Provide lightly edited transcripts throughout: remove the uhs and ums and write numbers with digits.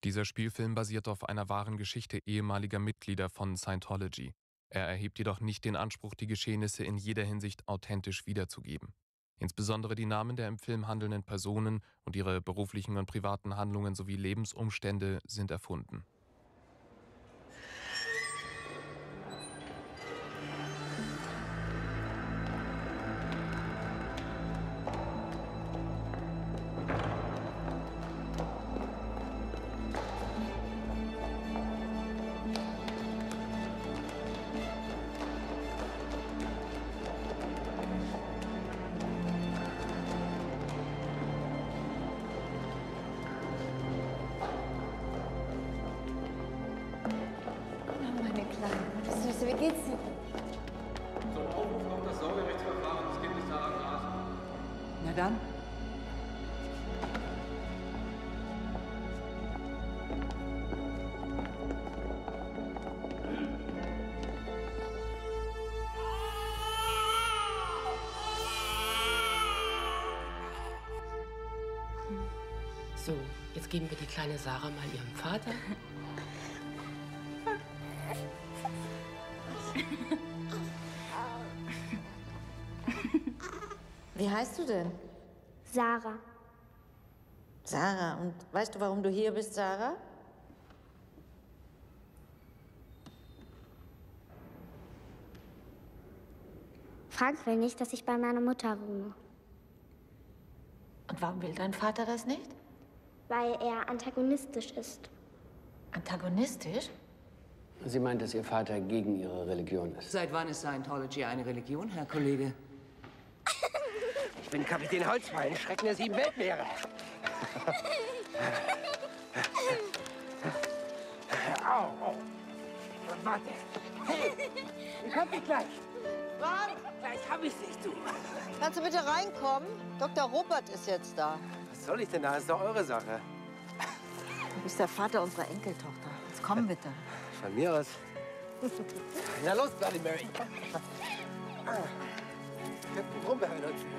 Dieser Spielfilm basiert auf einer wahren Geschichte ehemaliger Mitglieder von Scientology. Er erhebt jedoch nicht den Anspruch, die Geschehnisse in jeder Hinsicht authentisch wiederzugeben. Insbesondere die Namen der im Film handelnden Personen und ihre beruflichen und privaten Handlungen sowie Lebensumstände sind erfunden. Wie geht's dir? Zum Aufruf kommt das Sorgerechtsverfahren des Kindes Sarah Gras. Na dann. So, jetzt geben wir die kleine Sarah mal ihrem Vater. Wie heißt du denn? Sarah. Sarah. Und weißt du, warum du hier bist, Sarah? Frank will nicht, dass ich bei meiner Mutter wohne. Und warum will dein Vater das nicht? Weil er antagonistisch ist. Antagonistisch? Sie meint, dass Ihr Vater gegen Ihre Religion ist. Seit wann ist Scientology eine Religion, Herr Kollege? Ich bin Kapitän Holzbein, Schrecken der 7 Weltmeere. Au, au. Warte. Hey, ich hab dich gleich. Frank, Gleich hab ich dich, du. kannst du bitte reinkommen? Dr. Robert ist jetzt da. Was soll ich denn da? Das ist doch eure Sache. Du bist der Vater unserer Enkeltochter. Jetzt komm bitte. Von mir aus. Na los, Bloody Mary. Captain Brumbe hört uns.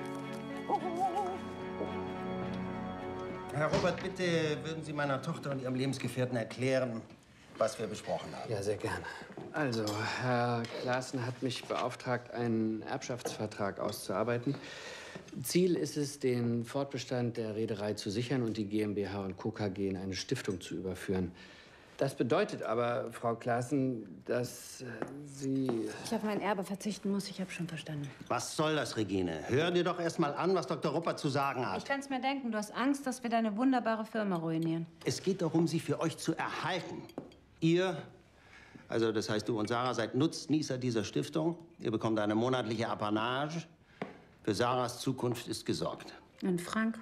Herr Robert, bitte würden Sie meiner Tochter und ihrem Lebensgefährten erklären, was wir besprochen haben. Ja, sehr gerne. Also, Herr Klaassen hat mich beauftragt, einen Erbschaftsvertrag auszuarbeiten. Ziel ist es, den Fortbestand der Reederei zu sichern und die GmbH und Co. KG in eine Stiftung zu überführen. Das bedeutet aber, Frau Klaassen, dass Sie... Ich auf mein Erbe verzichten muss, ich habe schon verstanden. Was soll das, Regine? Hör dir doch erst mal an, was Dr. Ruppert zu sagen Ich hat. kann's mir denken, du hast Angst, dass wir deine wunderbare Firma ruinieren. Es geht darum, sie für euch zu erhalten. Ihr, also das heißt du und Sarah, seid Nutznießer dieser Stiftung. Ihr bekommt eine monatliche Apanage. Für Sarahs Zukunft ist gesorgt. Und Frank?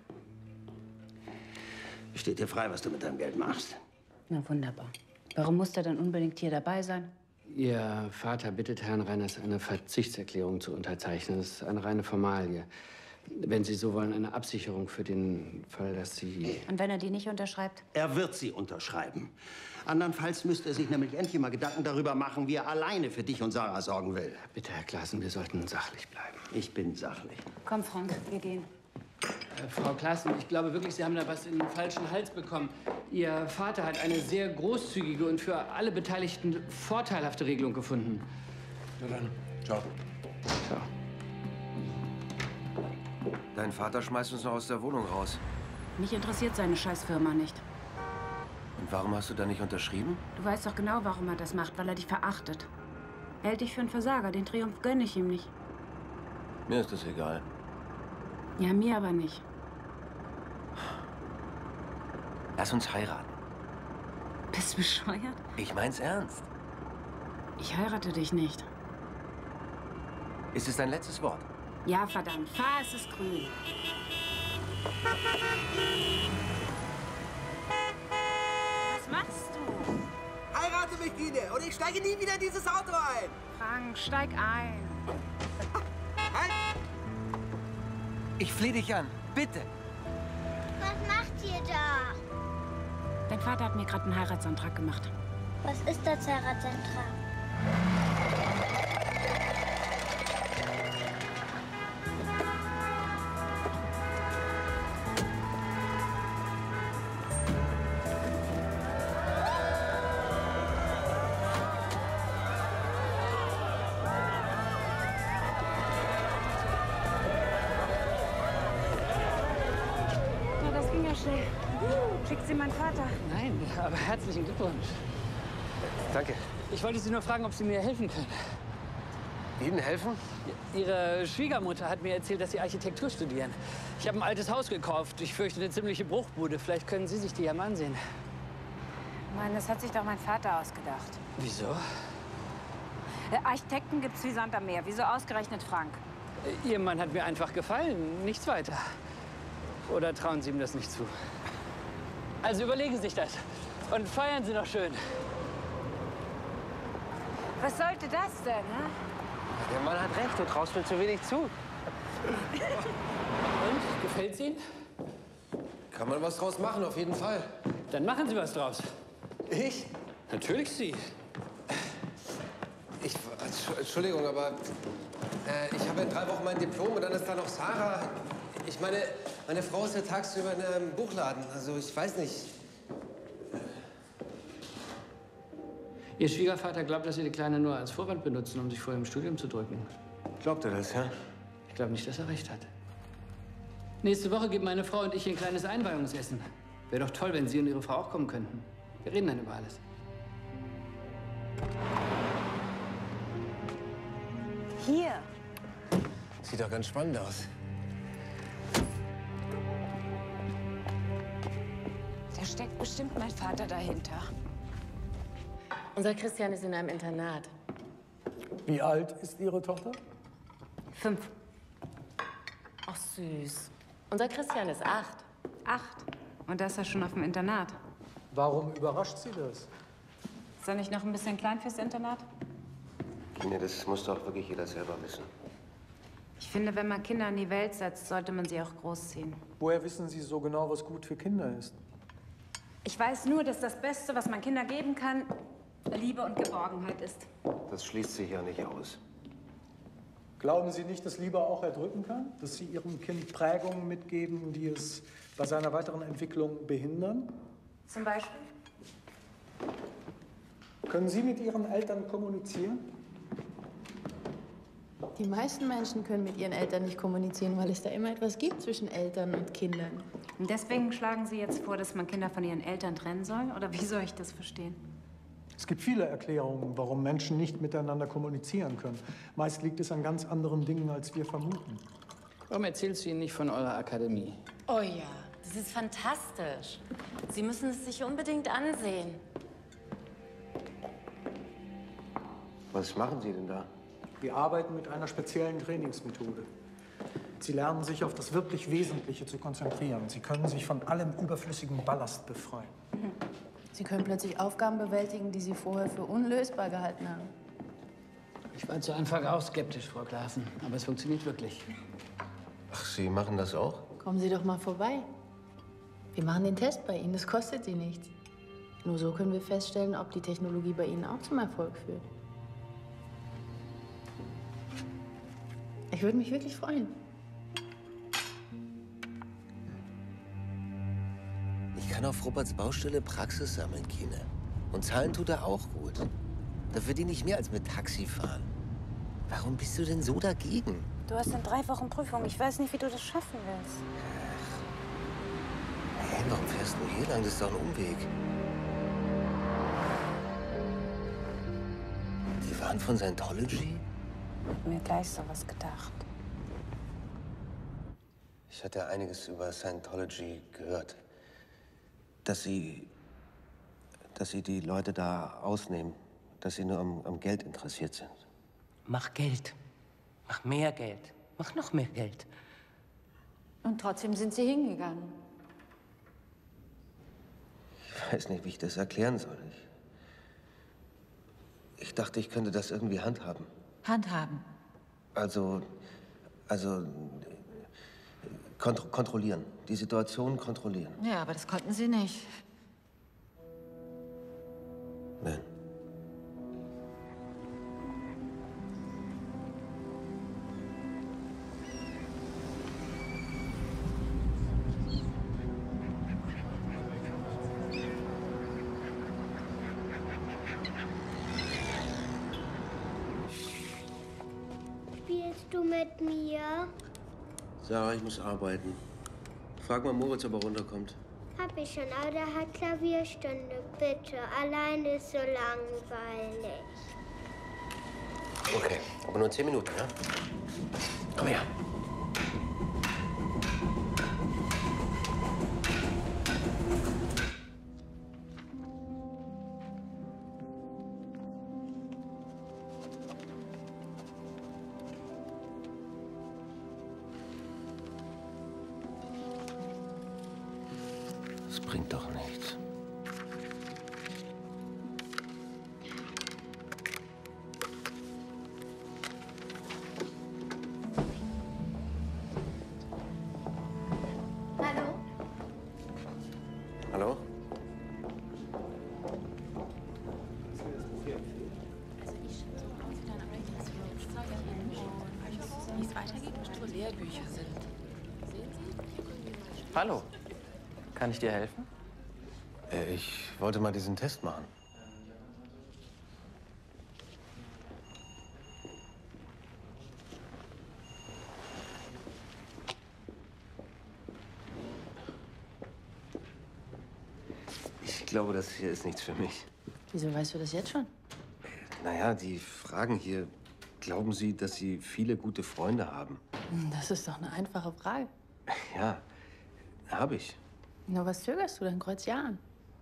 Steht dir frei, was du mit deinem Geld machst. Na wunderbar. Warum muss der dann unbedingt hier dabei sein? Ihr Vater bittet Herrn Reiners, eine Verzichtserklärung zu unterzeichnen. Das ist eine reine Formalie. Wenn Sie so wollen, eine Absicherung für den Fall, dass Sie... Und wenn er die nicht unterschreibt? Er wird sie unterschreiben. Andernfalls müsste er sich nämlich endlich mal Gedanken darüber machen, wie er alleine für dich und Sarah sorgen will. Bitte, Herr Klaassen, wir sollten sachlich bleiben. Ich bin sachlich. Komm, Frank, wir gehen. Frau Klaassen, ich glaube wirklich, Sie haben da was in den falschen Hals bekommen. Ihr Vater hat eine sehr großzügige und für alle Beteiligten vorteilhafte Regelung gefunden. Na dann, ciao. Ciao. Dein Vater schmeißt uns noch aus der Wohnung raus. Mich interessiert seine Scheißfirma nicht. Und warum hast du da nicht unterschrieben? Du weißt doch genau, warum er das macht, weil er dich verachtet. Er hält dich für einen Versager, den Triumph gönne ich ihm nicht. Mir ist das egal. Ja, mir aber nicht. Lass uns heiraten. Bist du bescheuert? Ich mein's ernst. Ich heirate dich nicht. Ist es dein letztes Wort? Ja, verdammt, fahr, es ist grün. Was machst du? Heirate mich, Dine, und ich steige nie wieder in dieses Auto ein. Frank, steig ein. Halt! Ich flehe dich an, bitte. Was macht ihr da? Dein Vater hat mir gerade einen Heiratsantrag gemacht. Was ist das Heiratsantrag? schnell. Schickt sie meinen Vater. Nein, aber herzlichen Glückwunsch. Danke. Ich wollte Sie nur fragen, ob Sie mir helfen können. Ihnen helfen? Ihre Schwiegermutter hat mir erzählt, dass Sie Architektur studieren. Ich habe ein altes Haus gekauft. Ich fürchte, eine ziemliche Bruchbude. Vielleicht können Sie sich die ja mal ansehen. Mann, das hat sich doch mein Vater ausgedacht. Wieso? Architekten gibt's wie Sand am Meer. Wieso ausgerechnet Frank? Ihr Mann hat mir einfach gefallen. Nichts weiter. Oder trauen Sie ihm das nicht zu? Also überlegen Sie sich das. Und feiern Sie noch schön. Was sollte das denn, ne? Der Mann hat recht, du traust mir zu wenig zu. Und? Gefällt's Ihnen? Kann man was draus machen, auf jeden Fall. Dann machen Sie was draus. Ich? Natürlich Sie. Entschuldigung, aber ich habe in 3 Wochen mein Diplom und dann ist da noch Sarah. Ich meine, meine Frau ist ja tagsüber in einem Buchladen. Also ich weiß nicht. Ihr Schwiegervater glaubt, dass Sie die Kleine nur als Vorwand benutzen, um sich vor ihrem Studium zu drücken. Glaubt er das, ja? Ich glaube nicht, dass er recht hat. Nächste Woche geben meine Frau und ich ihr ein kleines Einweihungsessen. Wäre doch toll, wenn Sie und Ihre Frau auch kommen könnten. Wir reden dann über alles. Hier. Sieht doch ganz spannend aus. Da steckt bestimmt mein Vater dahinter. Unser Christian ist in einem Internat. Wie alt ist Ihre Tochter? 5. Ach, süß. Unser Christian ist 8. 8. Und da ist er schon auf dem Internat. Warum überrascht Sie das? Ist er nicht noch ein bisschen klein fürs Internat? Nee, das muss doch wirklich jeder selber wissen. Ich finde, wenn man Kinder in die Welt setzt, sollte man sie auch großziehen. Woher wissen Sie so genau, was gut für Kinder ist? Ich weiß nur, dass das Beste, was man Kindern geben kann, Liebe und Geborgenheit ist. Das schließt sich ja nicht aus. Glauben Sie nicht, dass Liebe auch erdrücken kann? Dass Sie Ihrem Kind Prägungen mitgeben, die es bei seiner weiteren Entwicklung behindern? Zum Beispiel? Können Sie mit Ihren Eltern kommunizieren? Die meisten Menschen können mit ihren Eltern nicht kommunizieren, weil es da immer etwas gibt zwischen Eltern und Kindern. Und deswegen schlagen Sie jetzt vor, dass man Kinder von ihren Eltern trennen soll? Oder wie soll ich das verstehen? Es gibt viele Erklärungen, warum Menschen nicht miteinander kommunizieren können. Meist liegt es an ganz anderen Dingen, als wir vermuten. Warum erzählst du ihnen nicht von eurer Akademie? Oh ja, das ist fantastisch. Sie müssen es sich unbedingt ansehen. Was machen Sie denn da? Wir arbeiten mit einer speziellen Trainingsmethode. Sie lernen sich auf das wirklich Wesentliche zu konzentrieren. Sie können sich von allem überflüssigen Ballast befreien. Sie können plötzlich Aufgaben bewältigen, die Sie vorher für unlösbar gehalten haben. Ich war zu Anfang auch skeptisch, Frau Klaassen, aber es funktioniert wirklich. Ach, Sie machen das auch? Kommen Sie doch mal vorbei. Wir machen den Test bei Ihnen, das kostet Sie nichts. Nur so können wir feststellen, ob die Technologie bei Ihnen auch zum Erfolg führt. Ich würde mich wirklich freuen. Ich kann auf Ruperts Baustelle Praxis sammeln, Kine. Und zahlen tut er auch gut. Da verdiene ich mehr als mit Taxifahren. Warum bist du denn so dagegen? Du hast in 3 Wochen Prüfung. Ich weiß nicht, wie du das schaffen willst. Hey, warum fährst du hier lang? Das ist doch ein Umweg. Die waren von Scientology? Ich hab mir gleich sowas gedacht. Ich hatte einiges über Scientology gehört. Dass sie die Leute da ausnehmen. Dass sie nur am Geld interessiert sind. Mach Geld. Mach mehr Geld. Mach noch mehr Geld. Und trotzdem sind Sie hingegangen. Ich weiß nicht, wie ich das erklären soll. Ich dachte, ich könnte das irgendwie handhaben. Handhaben. Also kontrollieren. Die Situation kontrollieren. Ja, aber das konnten Sie nicht. Nein. Spielst du mit mir? Sarah, ich muss arbeiten. Frag mal Moritz, ob er runterkommt. Hab ich schon, aber der hat Klavierstunde. Bitte, alleine ist so langweilig. Okay, aber nur 10 Minuten, ja? Komm her. Das bringt doch nichts. Hallo? Hallo? Wie es weitergeht, bestimmt Lehrbücher sind. Hallo. Kann ich dir helfen? Ich wollte mal diesen Test machen. Ich glaube, das hier ist nichts für mich. Wieso weißt du das jetzt schon? Naja, die Fragen hier. Glauben Sie, dass Sie viele gute Freunde haben? Das ist doch eine einfache Frage. Ja, habe ich. Na, was zögerst du? Dann kreuz ja an.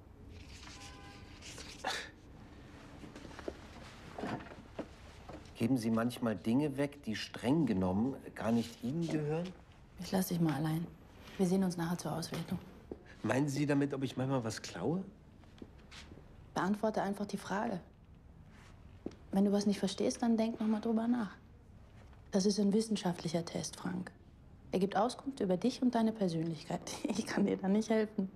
Geben Sie manchmal Dinge weg, die streng genommen gar nicht Ihnen gehören? Ich lass dich mal allein. Wir sehen uns nachher zur Auswertung. Meinen Sie damit, ob ich manchmal was klaue? Beantworte einfach die Frage. Wenn du was nicht verstehst, dann denk noch mal drüber nach. Das ist ein wissenschaftlicher Test, Frank. Er gibt Auskunft über dich und deine Persönlichkeit. Ich kann dir da nicht helfen.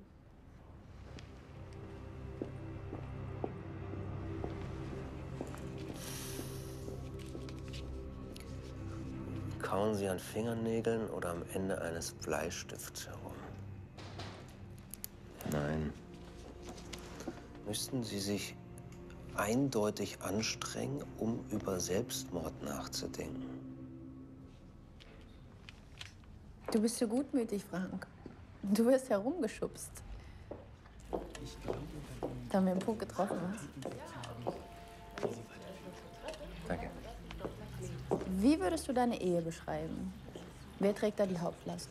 Kauen Sie an Fingernägeln oder am Ende eines Bleistifts herum? Nein. Müssten Sie sich eindeutig anstrengen, um über Selbstmord nachzudenken? Du bist so gutmütig, Frank. Du wirst herumgeschubst. Da haben wir einen Punkt getroffen, was? Danke. Wie würdest du deine Ehe beschreiben? Wer trägt da die Hauptlast?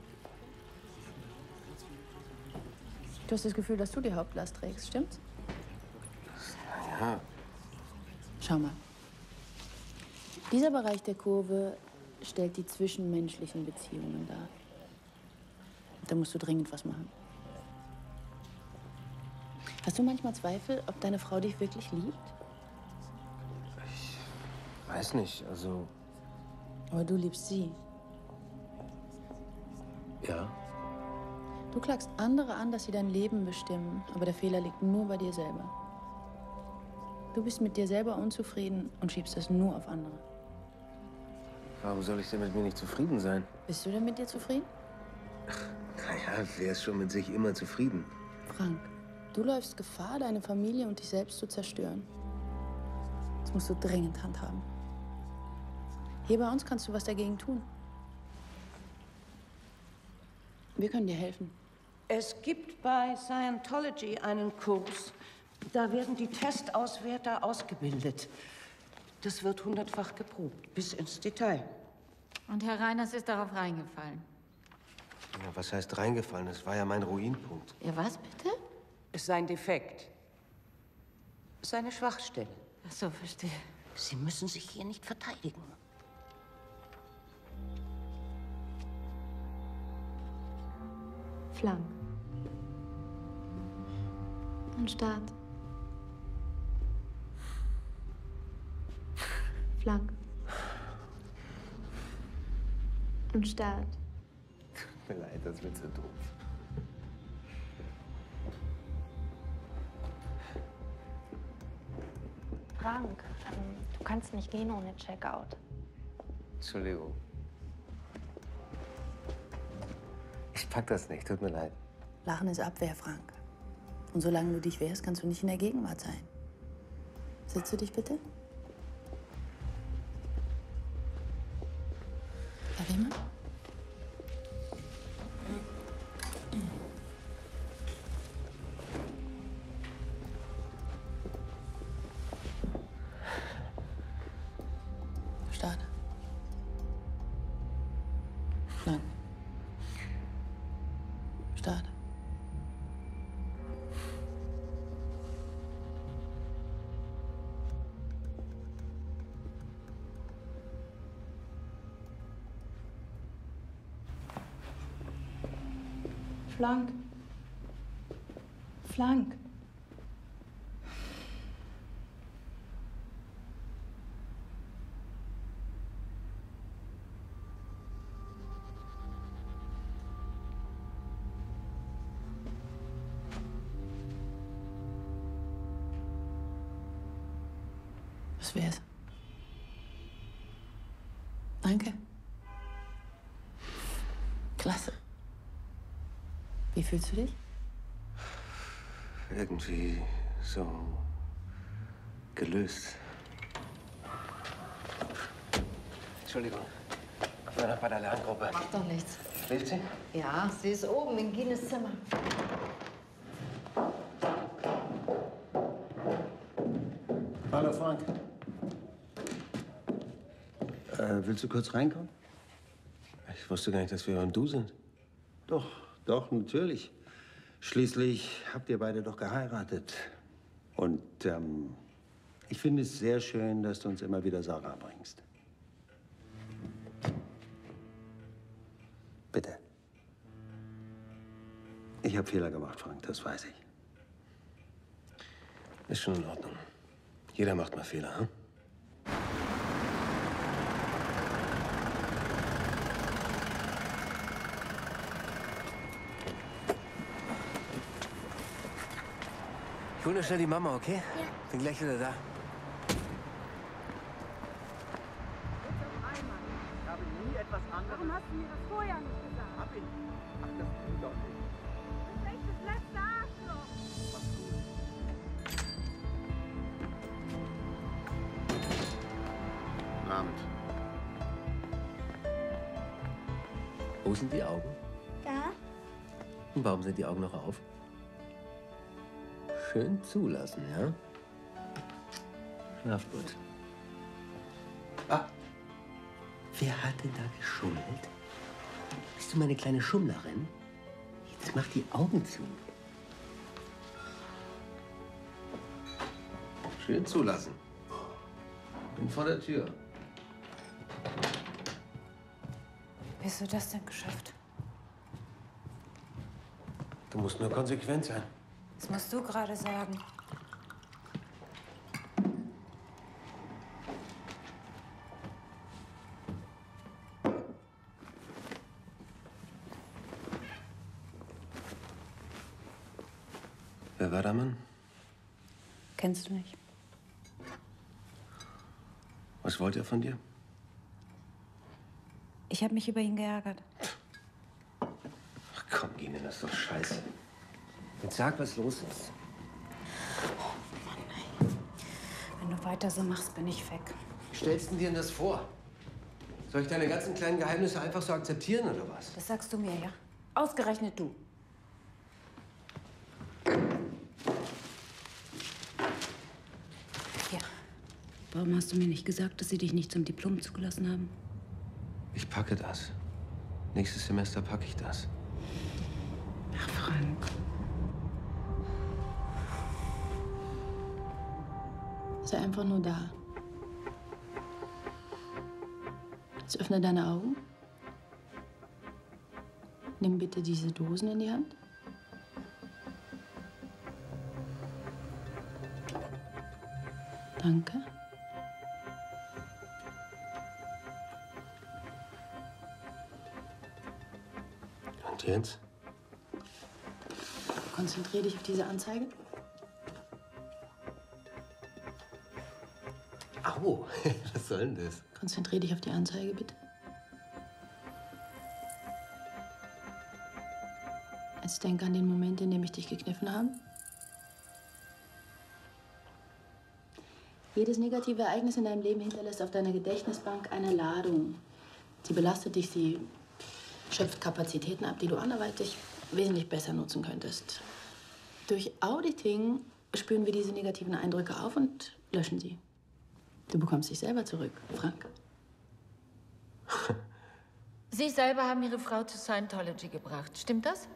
Du hast das Gefühl, dass du die Hauptlast trägst, stimmt's? Ja. Schau mal. Dieser Bereich der Kurve stellt die zwischenmenschlichen Beziehungen dar. Da musst du dringend was machen. Hast du manchmal Zweifel, ob deine Frau dich wirklich liebt? Ich weiß nicht, also... Aber du liebst sie. Ja. Du klagst andere an, dass sie dein Leben bestimmen, aber der Fehler liegt nur bei dir selber. Du bist mit dir selber unzufrieden und schiebst das nur auf andere. Warum soll ich denn mit mir nicht zufrieden sein? Bist du denn mit dir zufrieden? Naja, wer ist schon mit sich immer zufrieden? Frank, du läufst Gefahr, deine Familie und dich selbst zu zerstören. Das musst du dringend handhaben. Hier bei uns kannst du was dagegen tun. Wir können dir helfen. Es gibt bei Scientology einen Kurs. Da werden die Testauswerter ausgebildet. Das wird 100-fach geprobt, bis ins Detail. Und Herr Reiners ist darauf reingefallen. Ja, was heißt reingefallen? Das war ja mein Ruinpunkt. Ja, was bitte? Ist sein Defekt. Seine Schwachstelle. Ach so, verstehe. Sie müssen sich hier nicht verteidigen. Flank. Und Start. Flank. Und Start. Tut mir leid, das wird so doof. Frank, du kannst nicht gehen ohne Checkout. Entschuldigung. Ich pack das nicht, tut mir leid. Lachen ist Abwehr, Frank. Und solange du dich wehrst, kannst du nicht in der Gegenwart sein. Setzt du dich bitte? Darf ich mal? Frank. Start. Frank. Frank. Was wär's? Danke. Klasse. Wie fühlst du dich? Irgendwie so gelöst. Entschuldigung. Ich war noch bei der Lerngruppe. Macht doch nichts. Schläft sie? Ja, sie ist oben in Gines Zimmer. Hallo, Frank. Willst du kurz reinkommen? Ich wusste gar nicht, dass wir beim Du sind. Doch, natürlich. Schließlich habt ihr beide doch geheiratet. Und ich finde es sehr schön, dass du uns immer wieder Sarah bringst. Bitte. Ich habe Fehler gemacht, Frank, das weiß ich. Ist schon in Ordnung. Jeder macht mal Fehler, hm? Ich hol nur schnell die Mama, okay? Ja. Bin gleich wieder da. Ich habe nie etwas anderes. Warum hast du mir das vorher nicht gesagt? Hab ich. Ach, das tut doch nicht. Das ist echt das letzte Arschloch. Mach's gut. Guten Abend. Wo sind die Augen? Da? Und warum sind die Augen noch auf? Schön zulassen, ja? Schlaf gut. Ah, wer hat denn da geschummelt? Bist du meine kleine Schummlerin? Jetzt mach die Augen zu. Schön zulassen. Bin vor der Tür. Wie hast du das denn geschafft? Du musst nur konsequent sein. Das musst du gerade sagen. Wer war der Mann? Kennst du nicht? Was wollte er von dir? Ich habe mich über ihn geärgert. Ach komm, Gine, das ist doch scheiße. Jetzt sag, was los ist. Oh Mann, ey. Wenn du weiter so machst, bin ich weg. Wie stellst du dir denn das vor? Soll ich deine ganzen kleinen Geheimnisse einfach so akzeptieren, oder was? Das sagst du mir, ja? Ausgerechnet du. Ja. Warum hast du mir nicht gesagt, dass sie dich nicht zum Diplom zugelassen haben? Ich packe das. Nächstes Semester packe ich das. Ach, Frank. Sei einfach nur da. Jetzt öffne deine Augen. Nimm bitte diese Dosen in die Hand. Danke. Und jetzt? Konzentrier dich auf diese Anzeige. Au, was soll denn das? Konzentrier dich auf die Anzeige, bitte. Jetzt denk an den Moment, in dem ich dich gekniffen habe. Jedes negative Ereignis in deinem Leben hinterlässt auf deiner Gedächtnisbank eine Ladung. Sie belastet dich, sie schöpft Kapazitäten ab, die du anderweitig wesentlich besser nutzen könntest. Durch Auditing spüren wir diese negativen Eindrücke auf und löschen sie. Du bekommst dich selber zurück, Frank. Sie selber haben Ihre Frau zu Scientology gebracht. Stimmt das?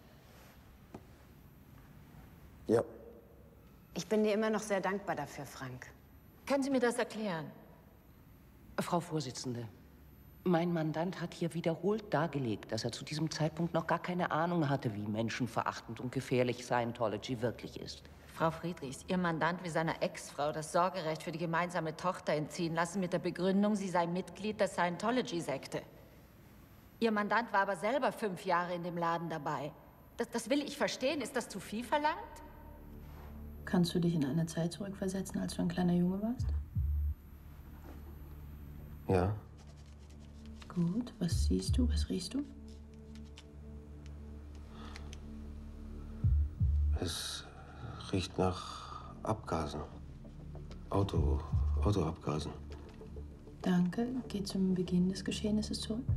Ja. Ich bin dir immer noch sehr dankbar dafür, Frank. Können Sie mir das erklären? Frau Vorsitzende, mein Mandant hat hier wiederholt dargelegt, dass er zu diesem Zeitpunkt noch gar keine Ahnung hatte, wie menschenverachtend und gefährlich Scientology wirklich ist. Frau Friedrichs, Ihr Mandant will seiner Ex-Frau das Sorgerecht für die gemeinsame Tochter entziehen lassen mit der Begründung, sie sei Mitglied der Scientology-Sekte. Ihr Mandant war aber selber 5 Jahre in dem Laden dabei. Das will ich verstehen. Ist das zu viel verlangt? Kannst du dich in eine Zeit zurückversetzen, als du ein kleiner Junge warst? Ja. Gut, was siehst du, was riechst du? Es riecht nach Abgasen. Autoabgasen. Danke. Geh zum Beginn des Geschehnisses zurück.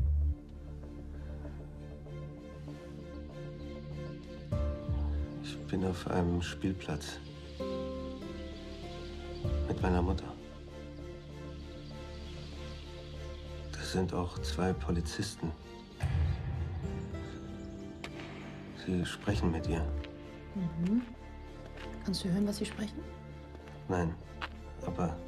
Ich bin auf einem Spielplatz. Mit meiner Mutter. Da sind auch 2 Polizisten. Sie sprechen mit ihr. Mhm. Kannst du hören, was sie sprechen? Nein, aber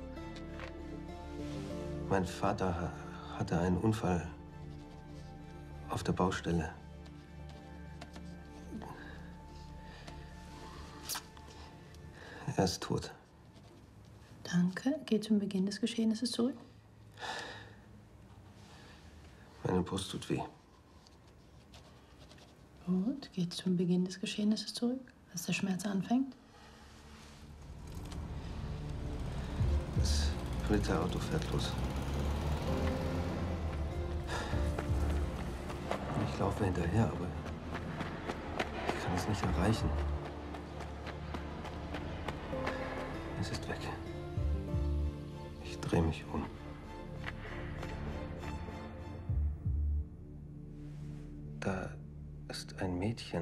mein Vater hatte einen Unfall auf der Baustelle. Er ist tot. Danke. Geh zum Beginn des Geschehnisses zurück. Meine Brust tut weh. Gut. Geh zum Beginn des Geschehnisses zurück, als der Schmerz anfängt. Das Polizeiauto fährt los. Ich laufe hinterher, aber ich kann es nicht erreichen. Es ist weg. Ich drehe mich um. Da ist ein Mädchen.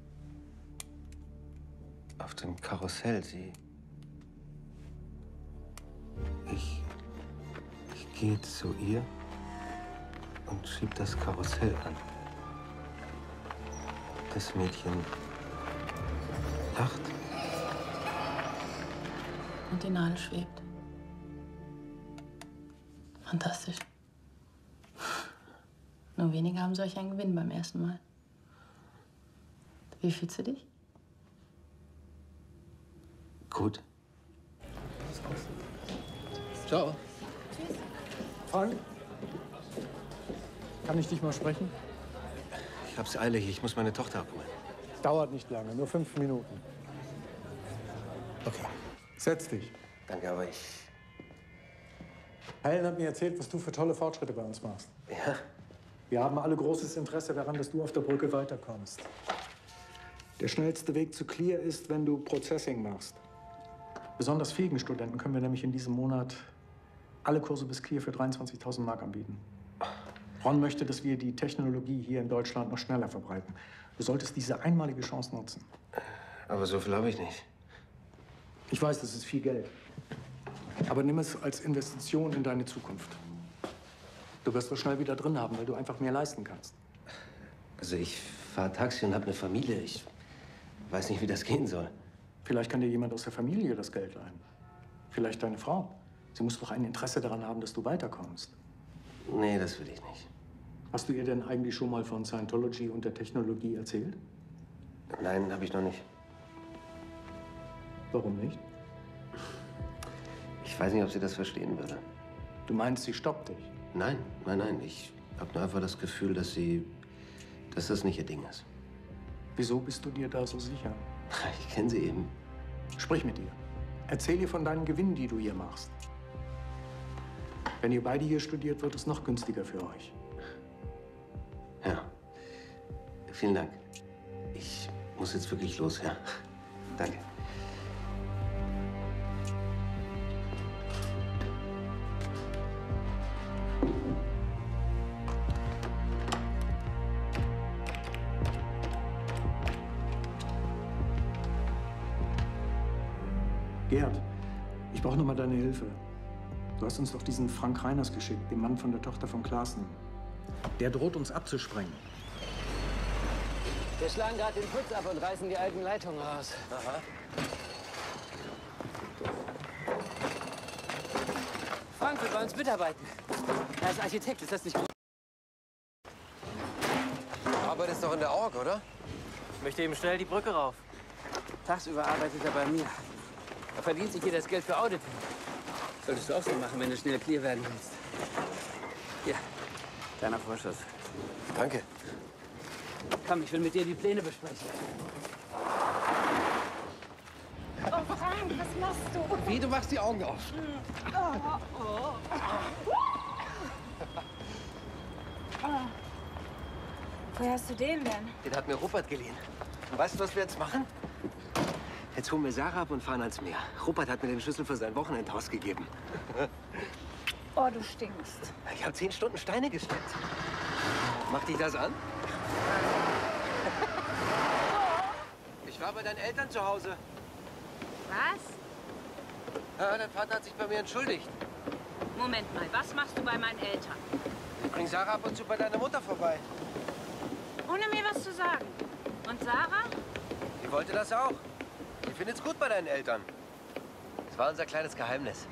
Auf dem Karussell. Ich gehe zu ihr und schieb das Karussell an. Das Mädchen lacht. Und die Nadel schwebt. Fantastisch. Nur wenige haben solch einen Gewinn beim ersten Mal. Wie fühlst du dich? Gut. Ciao. Tschüss. Frank? Kann ich dich mal sprechen? Ich hab's eilig. Ich muss meine Tochter abholen. Dauert nicht lange, nur 5 Minuten. Okay. Setz dich. Danke, aber Helen hat mir erzählt, was du für tolle Fortschritte bei uns machst. Ja? Wir haben alle großes Interesse daran, dass du auf der Brücke weiterkommst. Der schnellste Weg zu Clear ist, wenn du Processing machst. Besonders fähigen Studenten können wir nämlich in diesem Monat alle Kurse bis Clear für 23.000 Mark anbieten. Ron möchte, dass wir die Technologie hier in Deutschland noch schneller verbreiten. Du solltest diese einmalige Chance nutzen. Aber so viel habe ich nicht. Ich weiß, das ist viel Geld. Aber nimm es als Investition in deine Zukunft. Du wirst es schnell wieder drin haben, weil du einfach mehr leisten kannst. Also ich fahre Taxi und habe eine Familie. Ich weiß nicht, wie das gehen soll. Vielleicht kann dir jemand aus der Familie das Geld leihen. Vielleicht deine Frau. Sie muss doch ein Interesse daran haben, dass du weiterkommst. Nee, das will ich nicht. Hast du ihr denn eigentlich schon mal von Scientology und der Technologie erzählt? Nein, habe ich noch nicht. Warum nicht? Ich weiß nicht, ob sie das verstehen würde. Du meinst, sie stoppt dich? Nein, nein, nein. Ich habe nur einfach das Gefühl, dass das nicht ihr Ding ist. Wieso bist du dir da so sicher? Ich kenne sie eben. Sprich mit ihr. Erzähl ihr von deinen Gewinnen, die du hier machst. Wenn ihr beide hier studiert, wird es noch günstiger für euch. Ja. Vielen Dank. Ich muss jetzt wirklich los, ja. Danke. Gerd, ich brauche noch mal deine Hilfe. Du hast uns doch diesen Frank Reiners geschickt, den Mann von der Tochter von Klaassen. Der droht uns abzusprengen. Wir schlagen gerade den Putz ab und reißen die alten Leitungen raus. Aha. Frank will bei uns mitarbeiten. Er ist Architekt, ist das nicht gut? Du arbeitest doch in der Org, oder? Ich möchte eben schnell die Brücke rauf. Tagsüber arbeitet er bei mir. Er verdient sich hier das Geld für Auditing. Solltest du auch so machen, wenn du schnell clear werden willst. Hier, kleiner Vorschuss. Danke. Komm, ich will mit dir die Pläne besprechen. Oh, Frank, was machst du? Wie, du machst die Augen auf? Woher hast du den denn? Den hat mir Rupert geliehen. Und weißt du, was wir jetzt machen? Jetzt holen wir Sarah ab und fahren ans Meer. Rupert hat mir den Schlüssel für sein Wochenendhaus gegeben. Oh, du stinkst. Ich habe 10 Stunden Steine geschleppt. Macht dich das an? Ich war bei deinen Eltern zu Hause. Was? Ja, dein Vater hat sich bei mir entschuldigt. Moment mal, was machst du bei meinen Eltern? Ich bring Sarah ab und zu bei deiner Mutter vorbei. Ohne mir was zu sagen. Und Sarah? Die wollte das auch. Die findet's gut bei deinen Eltern. Das war unser kleines Geheimnis.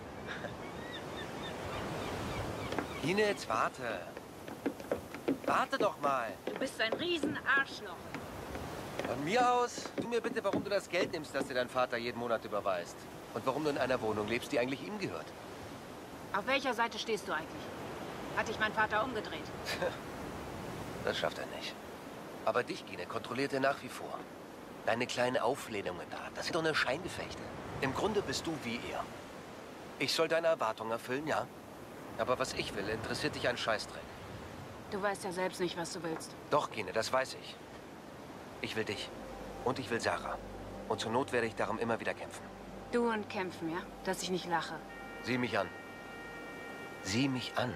Ine, jetzt warte. Warte doch mal. Du bist ein Riesenarschloch. Von mir aus, tu mir bitte, warum du das Geld nimmst, das dir dein Vater jeden Monat überweist. Und warum du in einer Wohnung lebst, die eigentlich ihm gehört. Auf welcher Seite stehst du eigentlich? Hat dich mein Vater umgedreht? Das schafft er nicht. Aber dich, Gine, kontrolliert er nach wie vor. Deine kleinen Auflehnungen da, das sind doch nur Scheingefechte. Im Grunde bist du wie er. Ich soll deine Erwartungen erfüllen, ja. Aber was ich will, interessiert dich ein Scheißdreck. Du weißt ja selbst nicht, was du willst. Doch, Gine, das weiß ich. Ich will dich. Und ich will Sarah. Und zur Not werde ich darum immer wieder kämpfen. Du und kämpfen, ja? Dass ich nicht lache. Sieh mich an. Sieh mich an.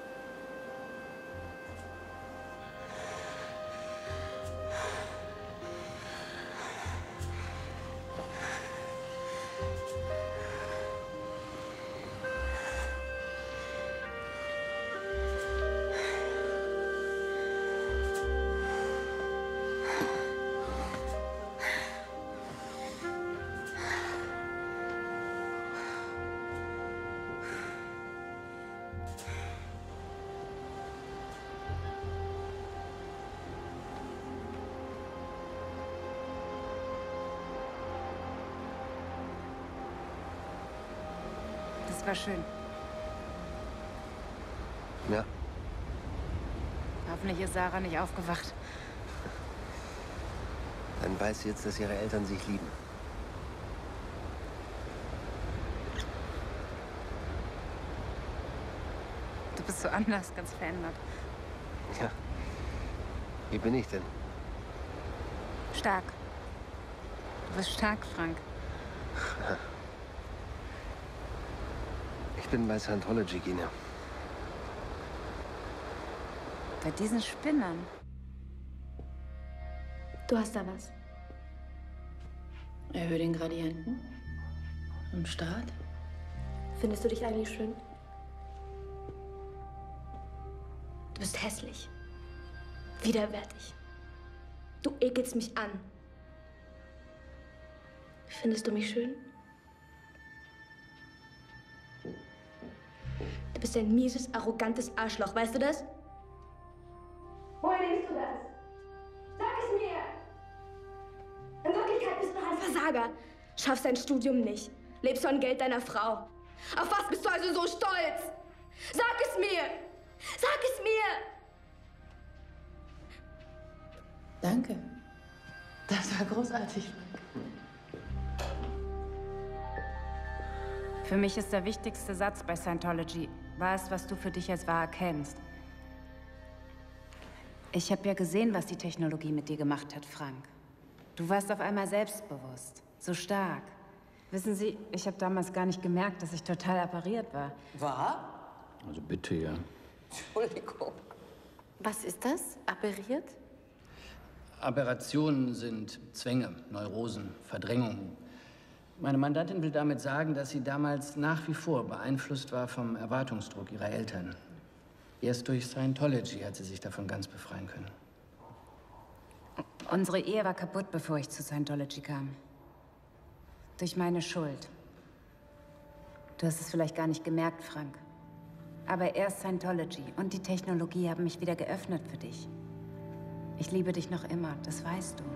Das war schön. Ja. Hoffentlich ist Sarah nicht aufgewacht. Dann weiß sie jetzt, dass ihre Eltern sich lieben. Du bist so anders, ganz verändert. Ja. Wie bin ich denn? Stark. Du bist stark, Frank. Ich bin bei Scientology, Gine. Bei diesen Spinnern. Du hast da was. Erhöhe den Gradienten. Und Start. Findest du dich eigentlich schön? Du bist hässlich. Widerwärtig. Du ekelst mich an. Findest du mich schön? Du bist ein mieses, arrogantes Arschloch, weißt du das? Woher denkst du das? Sag es mir! In Wirklichkeit bist du ein Versager. Schaffst dein Studium nicht. Lebst von Geld deiner Frau. Auf was bist du also so stolz? Sag es mir! Sag es mir! Danke. Das war großartig, Frank. Für mich ist der wichtigste Satz bei Scientology: War es, was du für dich als wahr erkennst. Ich habe ja gesehen, was die Technologie mit dir gemacht hat, Frank. Du warst auf einmal selbstbewusst, so stark. Wissen Sie, ich habe damals gar nicht gemerkt, dass ich total appariert war. War? Also bitte, ja. Entschuldigung. Was ist das? Appariert? Aberrationen sind Zwänge, Neurosen, Verdrängungen. Meine Mandantin will damit sagen, dass sie damals nach wie vor beeinflusst war vom Erwartungsdruck ihrer Eltern. Erst durch Scientology hat sie sich davon ganz befreien können. Unsere Ehe war kaputt, bevor ich zu Scientology kam. Durch meine Schuld. Du hast es vielleicht gar nicht gemerkt, Frank. Aber erst Scientology und die Technologie haben mich wieder geöffnet für dich. Ich liebe dich noch immer, das weißt du.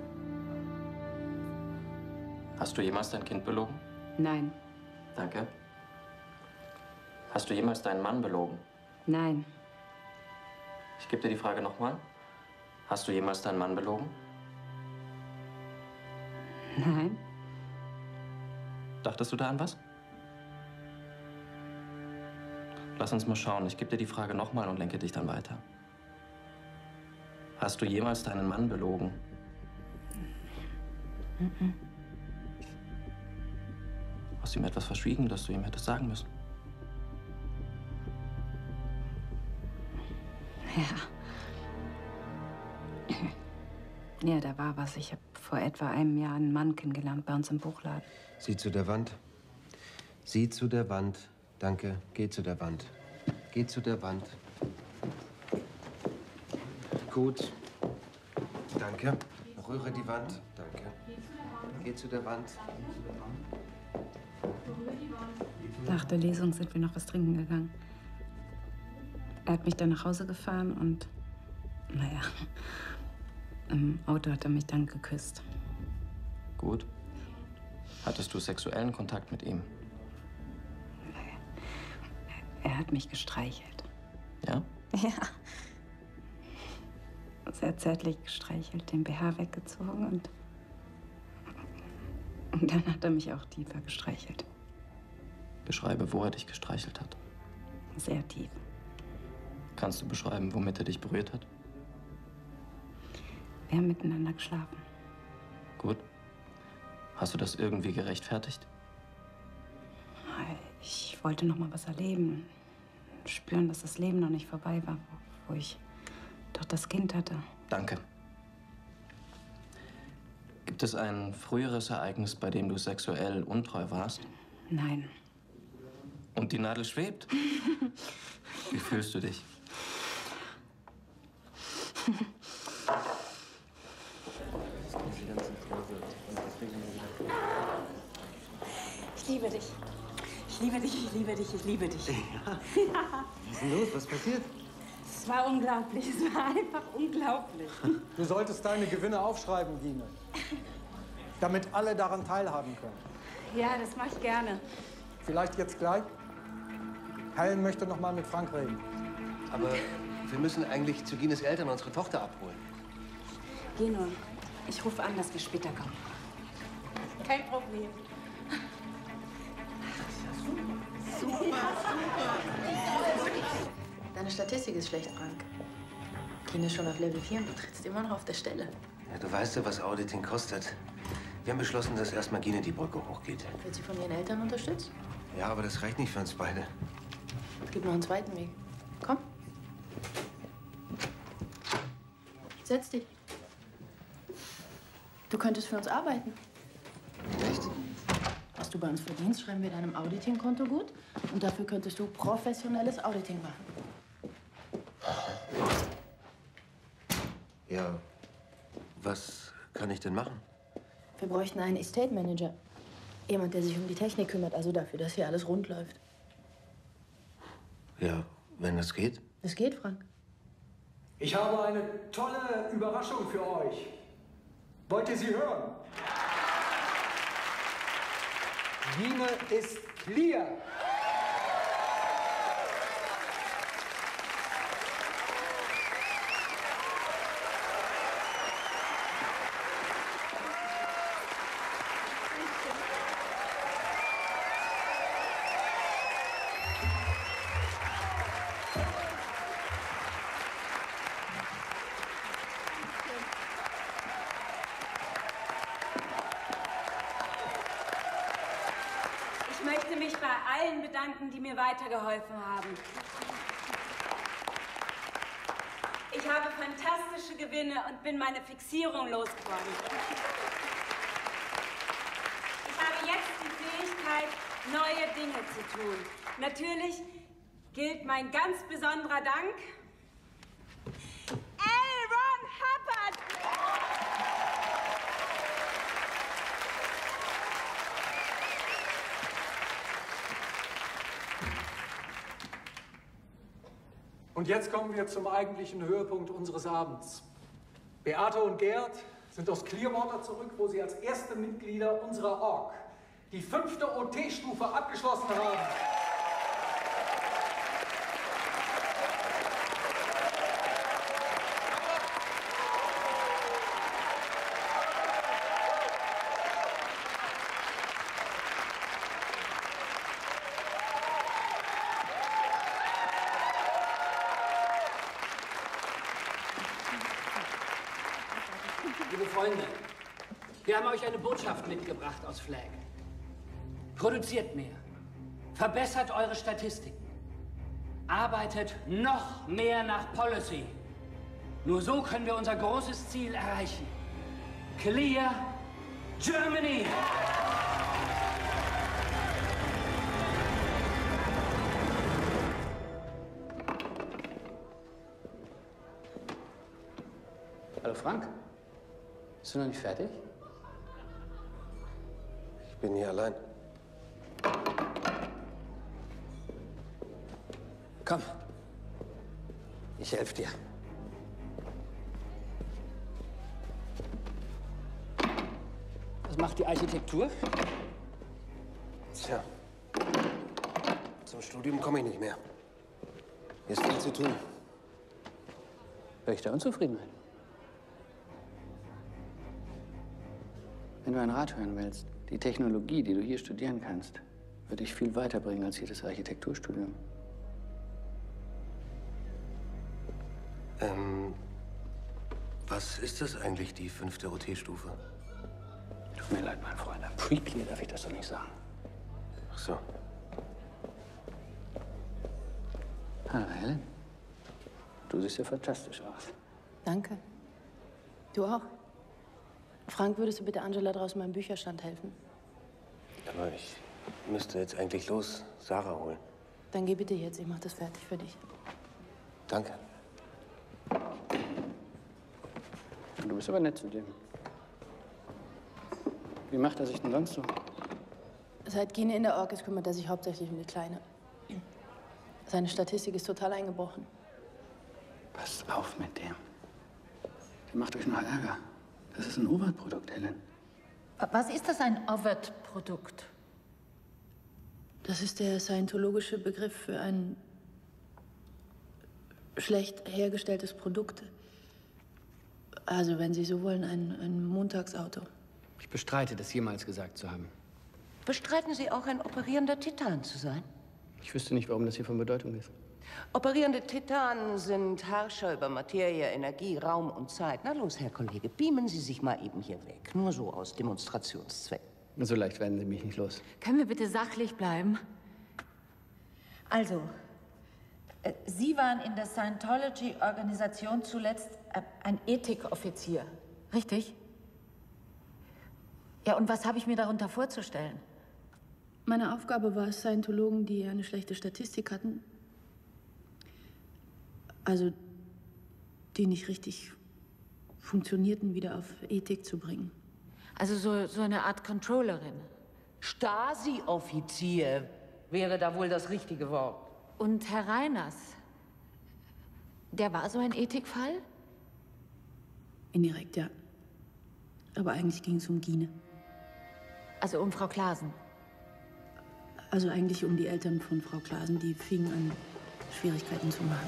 Hast du jemals dein Kind belogen? Nein. Danke. Hast du jemals deinen Mann belogen? Nein. Ich gebe dir die Frage nochmal. Hast du jemals deinen Mann belogen? Nein. Dachtest du da an was? Lass uns mal schauen. Ich gebe dir die Frage nochmal und lenke dich dann weiter. Hast du jemals deinen Mann belogen? Mhm. Hast du ihm etwas verschwiegen, das du ihm hättest sagen müssen? Ja. Ja, da war was. Ich habe vor etwa einem Jahr einen Mann kennengelernt bei uns im Buchladen. Sieh zu der Wand. Sieh zu der Wand. Danke. Geh zu der Wand. Geh zu der Wand. Gut. Danke. Rühre die Wand. Danke. Geh zu der Wand. Nach der Lesung sind wir noch was trinken gegangen. Er hat mich dann nach Hause gefahren und, naja, im Auto hat er mich dann geküsst. Gut. Hattest du sexuellen Kontakt mit ihm? Er hat mich gestreichelt. Ja? Ja. Sehr zärtlich gestreichelt, den BH weggezogen und dann hat er mich auch tiefer gestreichelt. Beschreibe, wo er dich gestreichelt hat. Sehr tief. Kannst du beschreiben, womit er dich berührt hat? Wir haben miteinander geschlafen. Gut. Hast du das irgendwie gerechtfertigt? Ich wollte noch mal was erleben. Spüren, dass das Leben noch nicht vorbei war, wo ich doch das Kind hatte. Danke. Gibt es ein früheres Ereignis, bei dem du sexuell untreu warst? Nein. Und die Nadel schwebt? Wie fühlst du dich? Ich liebe dich. Ich liebe dich, ich liebe dich, ich liebe dich. Ja. Was ist denn los? Was passiert? Es war unglaublich, es war einfach unglaublich. Du solltest deine Gewinne aufschreiben, Gine. Damit alle daran teilhaben können. Ja, das mache ich gerne. Vielleicht jetzt gleich? Helen möchte noch mal mit Frank reden. Aber wir müssen eigentlich zu Gines Eltern unsere Tochter abholen. Geh nur. Ich rufe an, dass wir später kommen. Kein Problem. Super, super. Deine Statistik ist schlecht, Frank. Gine ist schon auf Level 4 und du trittst immer noch auf der Stelle. Ja, du weißt ja, was Auditing kostet. Wir haben beschlossen, dass erstmal Gine die Brücke hochgeht. Wird sie von ihren Eltern unterstützt? Ja, aber das reicht nicht für uns beide. Es gibt noch einen zweiten Weg. Komm. Setz dich. Du könntest für uns arbeiten. Echt? Was du bei uns verdienst, schreiben wir deinem Auditing-Konto gut. Und dafür könntest du professionelles Auditing machen. Ja, was kann ich denn machen? Wir bräuchten einen Estate Manager. Jemand, der sich um die Technik kümmert, also dafür, dass hier alles rund läuft. Ja, wenn das geht. Es geht, Frank. Ich habe eine tolle Überraschung für euch. Wollt ihr sie hören? Gine ist clear. Ich möchte mich bei allen bedanken, die mir weitergeholfen haben. Ich habe fantastische Gewinne und bin meine Fixierung losgeworden. Ich habe jetzt die Fähigkeit, neue Dinge zu tun. Natürlich gilt mein ganz besonderer Dank L. Ron Hubbard. Und jetzt kommen wir zum eigentlichen Höhepunkt unseres Abends. Beate und Gerd sind aus Clearwater zurück, wo sie als erste Mitglieder unserer Org die 5. OT-Stufe abgeschlossen haben. Liebe Freunde, wir haben euch eine Botschaft mitgebracht aus Flag. Produziert mehr, verbessert eure Statistiken, arbeitet noch mehr nach Policy. Nur so können wir unser großes Ziel erreichen. Clear Germany! Hallo Frank, bist du noch nicht fertig? Ich bin hier allein. Komm, ich helfe dir. Was macht die Architektur? Tja, zum Studium komme ich nicht mehr. Hier ist viel zu tun. Hör ich da Unzufriedenheit? Wenn du einen Rat hören willst, die Technologie, die du hier studieren kannst, wird dich viel weiterbringen als jedes Architekturstudium. Was ist das eigentlich, die 5. OT-Stufe? Tut mir leid, mein Freund. Pre-Clear darf ich das doch nicht sagen. Ach so. Hallo, Helen. Du siehst ja fantastisch aus. Danke. Du auch. Frank, würdest du bitte Angela draußen beim Bücherstand helfen? Aber ich müsste jetzt eigentlich los Sarah holen. Dann geh bitte jetzt, ich mach das fertig für dich. Danke. Du bist aber nett zu dem. Wie macht er sich denn sonst so? Seit Gine in der Org ist, kümmert er sich hauptsächlich um die Kleine. Seine Statistik ist total eingebrochen. Passt auf mit dem. Der macht euch noch Ärger. Das ist ein Overt-Produkt, Helen. Was ist das, ein Overt-Produkt? Das ist der scientologische Begriff für ein schlecht hergestelltes Produkt. Also, wenn Sie so wollen, ein Montagsauto. Ich bestreite, das jemals gesagt zu haben. Bestreiten Sie auch, ein operierender Titan zu sein? Ich wüsste nicht, warum das hier von Bedeutung ist. Operierende Titanen sind Herrscher über Materie, Energie, Raum und Zeit. Na los, Herr Kollege, beamen Sie sich mal eben hier weg. Nur so aus Demonstrationszwecken. So leicht werden Sie mich nicht los. Können wir bitte sachlich bleiben? Also, Sie waren in der Scientology-Organisation zuletzt ein Ethikoffizier, richtig? Ja, und was habe ich mir darunter vorzustellen? Meine Aufgabe war es, Scientologen, die eine schlechte Statistik hatten, also die nicht richtig funktionierten, wieder auf Ethik zu bringen. Also so eine Art Controllerin. Stasi-Offizier wäre da wohl das richtige Wort. Und Herr Reiners, der war so ein Ethikfall? Indirekt, ja. Aber eigentlich ging es um Gine. Also um Frau Klaasen? Also eigentlich um die Eltern von Frau Klaasen, die fingen an, Schwierigkeiten zu machen.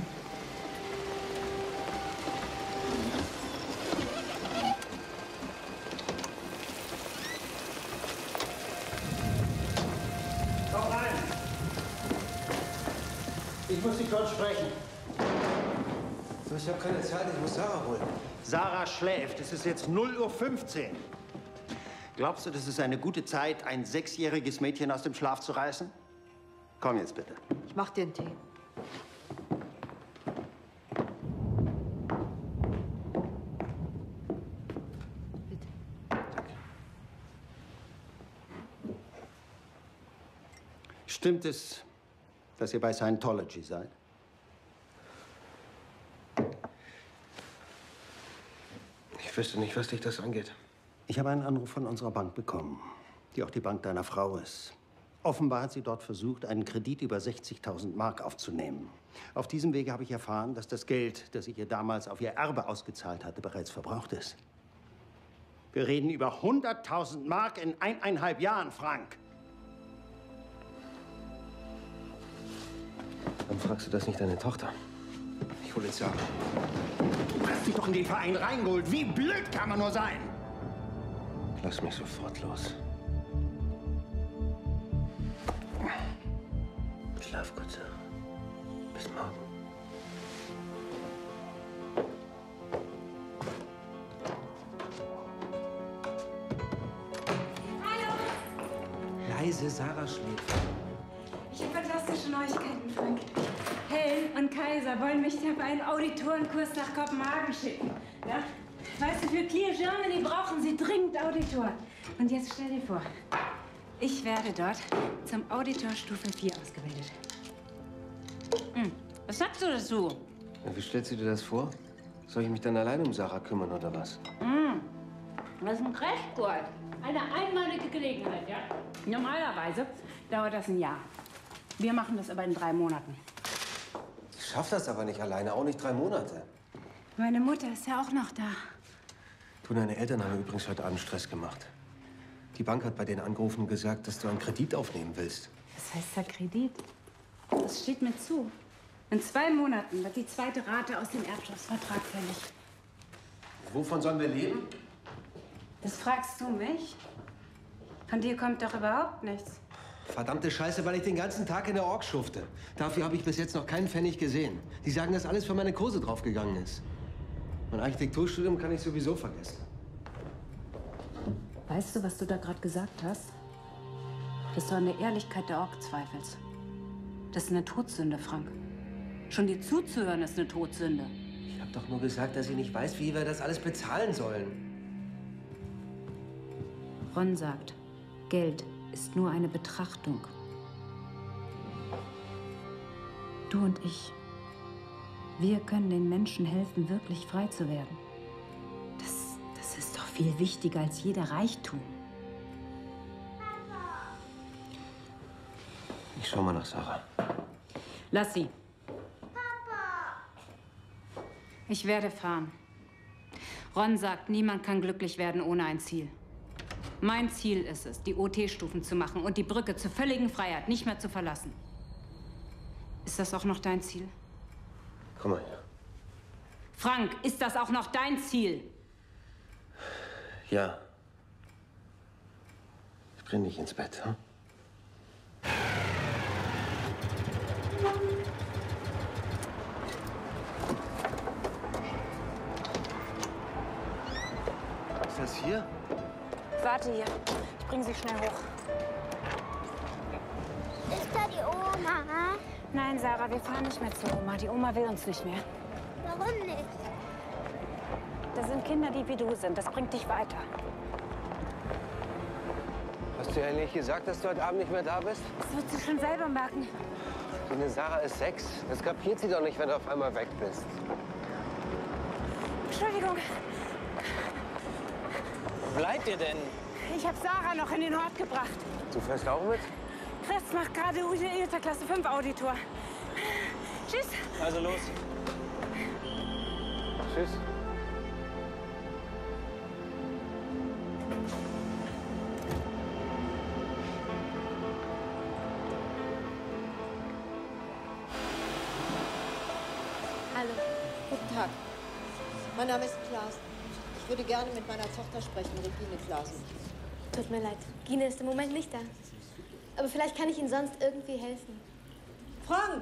Komm rein! Ich muss Sie kurz sprechen. Ich habe keine Zeit, ich muss Sarah holen. Sarah schläft. Es ist jetzt 0:15 Uhr. Glaubst du, das ist eine gute Zeit, ein 6-jähriges Mädchen aus dem Schlaf zu reißen? Komm jetzt bitte. Ich mach dir einen Tee. Stimmt es, dass ihr bei Scientology seid? Ich wüsste nicht, was dich das angeht. Ich habe einen Anruf von unserer Bank bekommen, die auch die Bank deiner Frau ist. Offenbar hat sie dort versucht, einen Kredit über 60.000 Mark aufzunehmen. Auf diesem Wege habe ich erfahren, dass das Geld, das ich ihr damals auf ihr Erbe ausgezahlt hatte, bereits verbraucht ist. Wir reden über 100.000 Mark in 1,5 Jahren, Frank. Warum fragst du das nicht deine Tochter? Ich hole es ja. Du hast dich doch in den Verein reingeholt. Wie blöd kann man nur sein? Lass mich sofort los. Schlaf gut, Sarah. Bis morgen. Hallo! Leise, Sarah schläft. Ich habe fantastische Neuigkeiten, Frank. Helen und Kaiser wollen mich auf einen Auditorenkurs nach Kopenhagen schicken. Ja? Weißt du, für Clear Germany brauchen sie dringend Auditor. Und jetzt stell dir vor, ich werde dort zum Auditor Stufe 4 ausgebildet. Was sagst du dazu? Ja, wie stellst du dir das vor? Soll ich mich dann alleine um Sarah kümmern, oder was? Das ist ein Crashkurs. Eine einmalige Gelegenheit, ja? Normalerweise dauert das ein Jahr. Wir machen das aber in 3 Monaten. Ich schaff das aber nicht alleine, auch nicht 3 Monate. Meine Mutter ist ja auch noch da. Du, deine Eltern haben übrigens heute Abend Stress gemacht. Die Bank hat bei denen angerufen und gesagt, dass du einen Kredit aufnehmen willst. Was heißt da Kredit? Das steht mir zu. In 2 Monaten wird die zweite Rate aus dem Erbschaftsvertrag fällig. Wovon sollen wir leben? Das fragst du mich? Von dir kommt doch überhaupt nichts. Verdammte Scheiße, weil ich den ganzen Tag in der Org schufte. Dafür habe ich bis jetzt noch keinen Pfennig gesehen. Die sagen, dass alles für meine Kurse draufgegangen ist. Mein Architekturstudium kann ich sowieso vergessen. Weißt du, was du da gerade gesagt hast? Dass du an der Ehrlichkeit der Org zweifelst. Das ist eine Todsünde, Frank. Schon dir zuzuhören ist eine Todsünde. Ich habe doch nur gesagt, dass ich nicht weiß, wie wir das alles bezahlen sollen. Ron sagt, Geld ist nur eine Betrachtung. Du und ich, wir können den Menschen helfen, wirklich frei zu werden. Das ist doch viel wichtiger als jeder Reichtum. Ich schau mal nach Sarah. Lass sie. Ich werde fahren. Ron sagt, niemand kann glücklich werden ohne ein Ziel. Mein Ziel ist es, die OT-Stufen zu machen und die Brücke zur völligen Freiheit nicht mehr zu verlassen. Ist das auch noch dein Ziel? Komm mal her. Frank, ist das auch noch dein Ziel? Ja. Ich bring dich ins Bett, hm? Ist das hier? Warte hier. Ich bringe sie schnell hoch. Ist da die Oma? Nein, Sarah, wir fahren nicht mehr zur Oma. Die Oma will uns nicht mehr. Warum nicht? Das sind Kinder, die wie du sind. Das bringt dich weiter. Hast du ja nicht gesagt, dass du heute Abend nicht mehr da bist? Das wird sie schon selber merken. Deine Sarah ist 6. Das kapiert sie doch nicht, wenn du auf einmal weg bist. Entschuldigung. Wo bleibt ihr denn? Ich habe Sarah noch in den Ort gebracht. Du fährst auch mit? Chris macht gerade UTA Klasse 5 Auditor. Tschüss. Also los. Tschüss. Hallo. Guten Tag. Mein Name ist Klaas. Ich würde gerne mit meiner Tochter sprechen, Regine Klaasen. Tut mir leid. Gine ist im Moment nicht da. Aber vielleicht kann ich Ihnen sonst irgendwie helfen. Frank!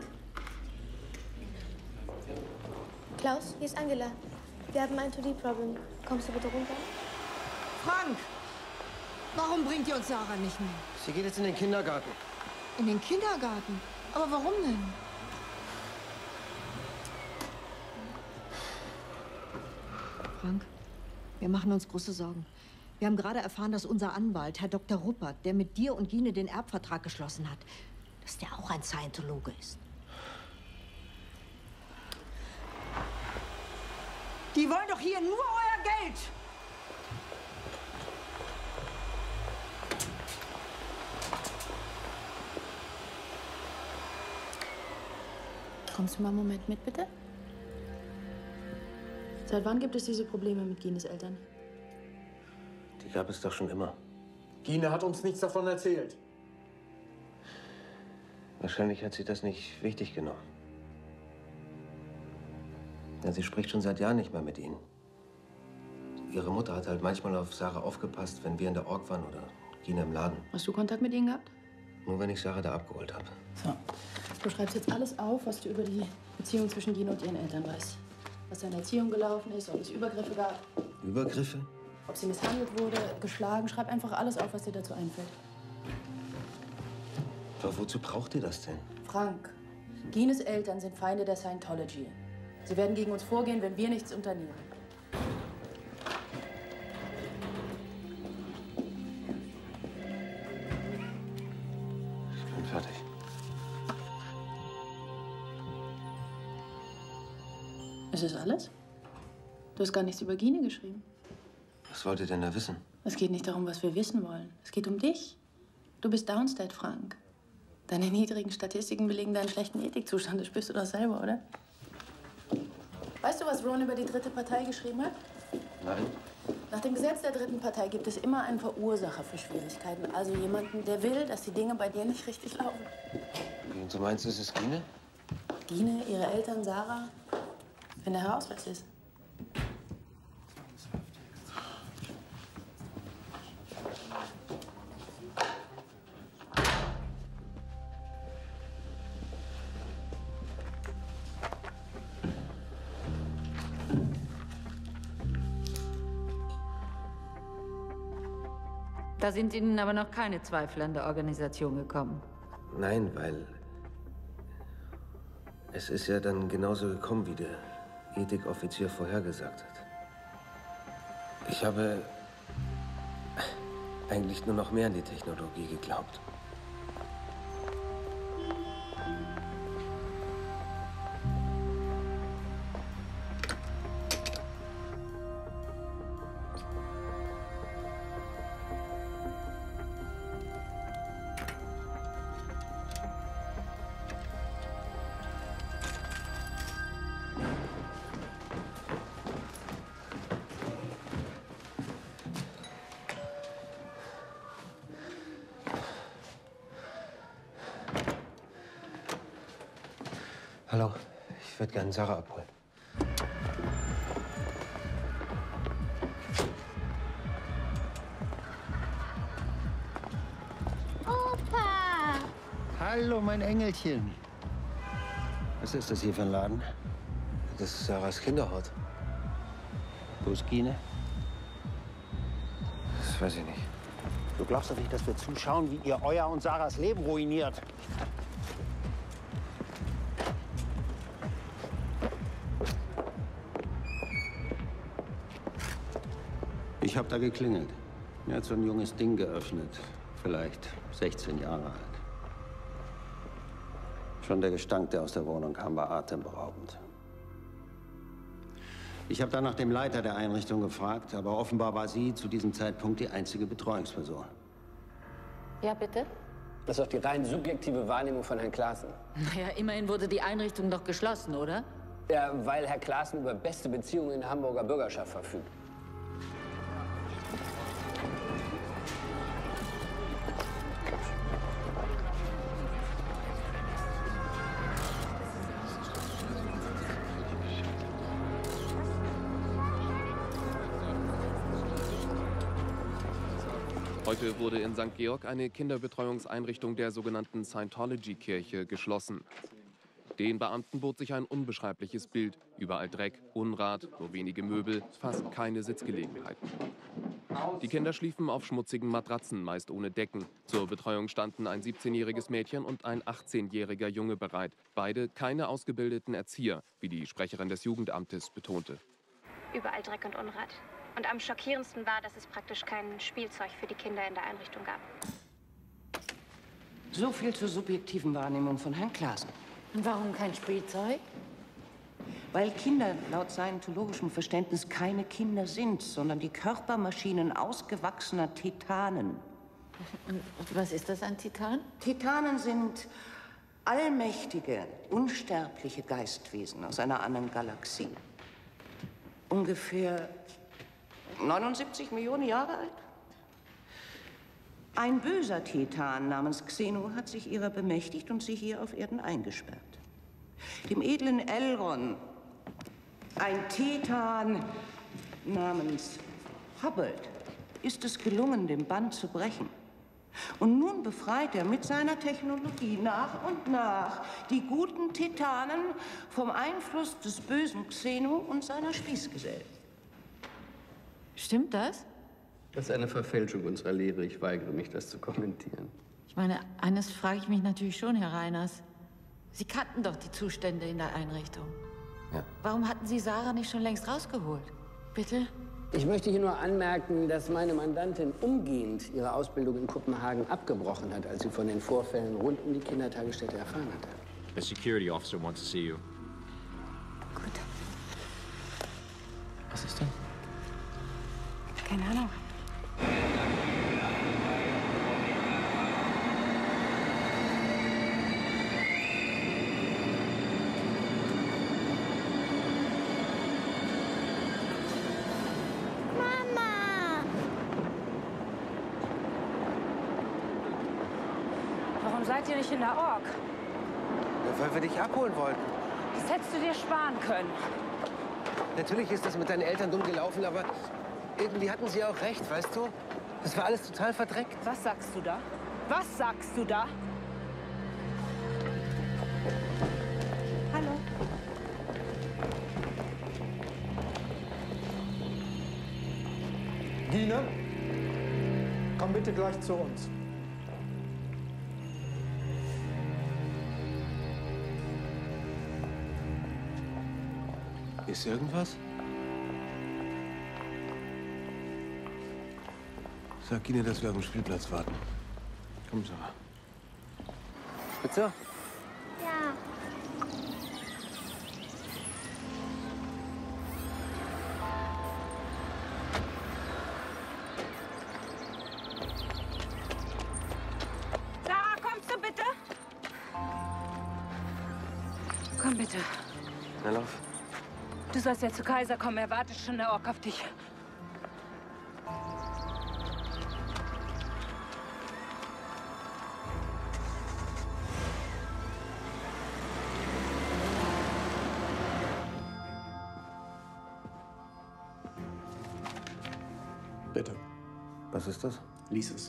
Klaus, hier ist Angela. Wir haben ein 2D-Problem. Kommst du bitte runter? Frank! Warum bringt ihr uns Sarah nicht mehr? Sie geht jetzt in den Kindergarten. In den Kindergarten? Aber warum denn? Frank, wir machen uns große Sorgen. Wir haben gerade erfahren, dass unser Anwalt, Herr Dr. Ruppert, der mit dir und Gine den Erbvertrag geschlossen hat, dass der auch ein Scientologe ist. Die wollen doch hier nur euer Geld. Kommst du mal einen Moment mit, bitte? Seit wann gibt es diese Probleme mit Gines Eltern? Die gab es doch schon immer. Gine hat uns nichts davon erzählt. Wahrscheinlich hat sie das nicht wichtig genommen. Ja, sie spricht schon seit Jahren nicht mehr mit ihnen. Ihre Mutter hat halt manchmal auf Sarah aufgepasst, wenn wir in der Org waren oder Gine im Laden. Hast du Kontakt mit ihnen gehabt? Nur wenn ich Sarah da abgeholt habe. So. Du schreibst jetzt alles auf, was du über die Beziehung zwischen Gine und ihren Eltern weißt. Was seine Erziehung gelaufen ist, ob es Übergriffe gab. Übergriffe? Ob sie misshandelt wurde, geschlagen. Schreib einfach alles auf, was dir dazu einfällt. Aber wozu braucht ihr das denn? Frank, Gines Eltern sind Feinde der Scientology. Sie werden gegen uns vorgehen, wenn wir nichts unternehmen. Ich bin fertig. Ist das alles? Du hast gar nichts über Gine geschrieben. Was wollt ihr denn da wissen? Es geht nicht darum, was wir wissen wollen. Es geht um dich. Du bist Downstate, Frank. Deine niedrigen Statistiken belegen deinen schlechten Ethikzustand. Das spürst du doch selber, oder? Weißt du, was Ron über die dritte Partei geschrieben hat? Nein. Nach dem Gesetz der dritten Partei gibt es immer einen Verursacher für Schwierigkeiten. Also jemanden, der will, dass die Dinge bei dir nicht richtig laufen. Und du meinst, es ist Gine? Gine, ihre Eltern, Sarah. Wenn der heraus, was ist. Da sind Ihnen aber noch keine Zweifel an der Organisation gekommen. Nein, weil es ist ja dann genauso gekommen, wie der Ethikoffizier vorhergesagt hat. Ich habe eigentlich nur noch mehr an die Technologie geglaubt. Hallo, ich würde gerne Sarah abholen. Opa! Hallo, mein Engelchen. Was ist das hier für ein Laden? Das ist Sarahs Kinderhort. Wo ist Gine? Das weiß ich nicht. Du glaubst doch nicht, dass wir zuschauen, wie ihr euer und Sarahs Leben ruiniert. Ich habe da geklingelt. Mir hat so ein junges Ding geöffnet. Vielleicht 16 Jahre alt. Schon der Gestank, der aus der Wohnung kam, war atemberaubend. Ich habe dann nach dem Leiter der Einrichtung gefragt, aber offenbar war sie zu diesem Zeitpunkt die einzige Betreuungsperson. Ja, bitte? Das ist doch die rein subjektive Wahrnehmung von Herrn Klaassen. Naja, immerhin wurde die Einrichtung doch geschlossen, oder? Ja, weil Herr Klaassen über beste Beziehungen in der Hamburger Bürgerschaft verfügt. Heute wurde in St. Georg eine Kinderbetreuungseinrichtung der sogenannten Scientology-Kirche geschlossen. Den Beamten bot sich ein unbeschreibliches Bild. Überall Dreck, Unrat, nur wenige Möbel, fast keine Sitzgelegenheiten. Die Kinder schliefen auf schmutzigen Matratzen, meist ohne Decken. Zur Betreuung standen ein 17-jähriges Mädchen und ein 18-jähriger Junge bereit. Beide keine ausgebildeten Erzieher, wie die Sprecherin des Jugendamtes betonte. Überall Dreck und Unrat. Und am schockierendsten war, dass es praktisch kein Spielzeug für die Kinder in der Einrichtung gab. So viel zur subjektiven Wahrnehmung von Herrn Klaassen. Und warum kein Spielzeug? Weil Kinder laut scientologischem Verständnis keine Kinder sind, sondern die Körpermaschinen ausgewachsener Titanen. Und was ist das, ein Titan? Titanen sind allmächtige, unsterbliche Geistwesen aus einer anderen Galaxie. Ungefähr 79 Millionen Jahre alt. Ein böser Titan namens Xeno hat sich ihrer bemächtigt und sie hier auf Erden eingesperrt. Dem edlen Elrond, ein Titan namens Hubbard, ist es gelungen, den Bann zu brechen. Und nun befreit er mit seiner Technologie nach und nach die guten Titanen vom Einfluss des bösen Xeno und seiner Spießgesellen. Stimmt das? Das ist eine Verfälschung unserer Lehre. Ich weigere mich, das zu kommentieren. Ich meine, eines frage ich mich natürlich schon, Herr Reiners. Sie kannten doch die Zustände in der Einrichtung. Ja. Warum hatten Sie Sarah nicht schon längst rausgeholt? Bitte? Ich möchte hier nur anmerken, dass meine Mandantin umgehend ihre Ausbildung in Kopenhagen abgebrochen hat, als sie von den Vorfällen rund um die Kindertagesstätte erfahren hatte. A security officer wants to see you. Gut. Was ist denn? Keine Ahnung. Warum seid ihr nicht in der Org? Ja, weil wir dich abholen wollten. Das hättest du dir sparen können. Natürlich ist das mit deinen Eltern dumm gelaufen, aber irgendwie hatten sie auch recht, weißt du? Das war alles total verdreckt. Was sagst du da? Was sagst du da? Hallo. Gine, komm bitte gleich zu uns. Ist irgendwas? Sag Gine, dass wir auf dem Spielplatz warten. Komm, Sarah. Bitte? Ja. Sarah, kommst du bitte? Komm bitte. Na, lauf. Du sollst ja zu Kaiser kommen. Er wartet schon in der Org auf dich. Bitte. Was ist das? Lies es.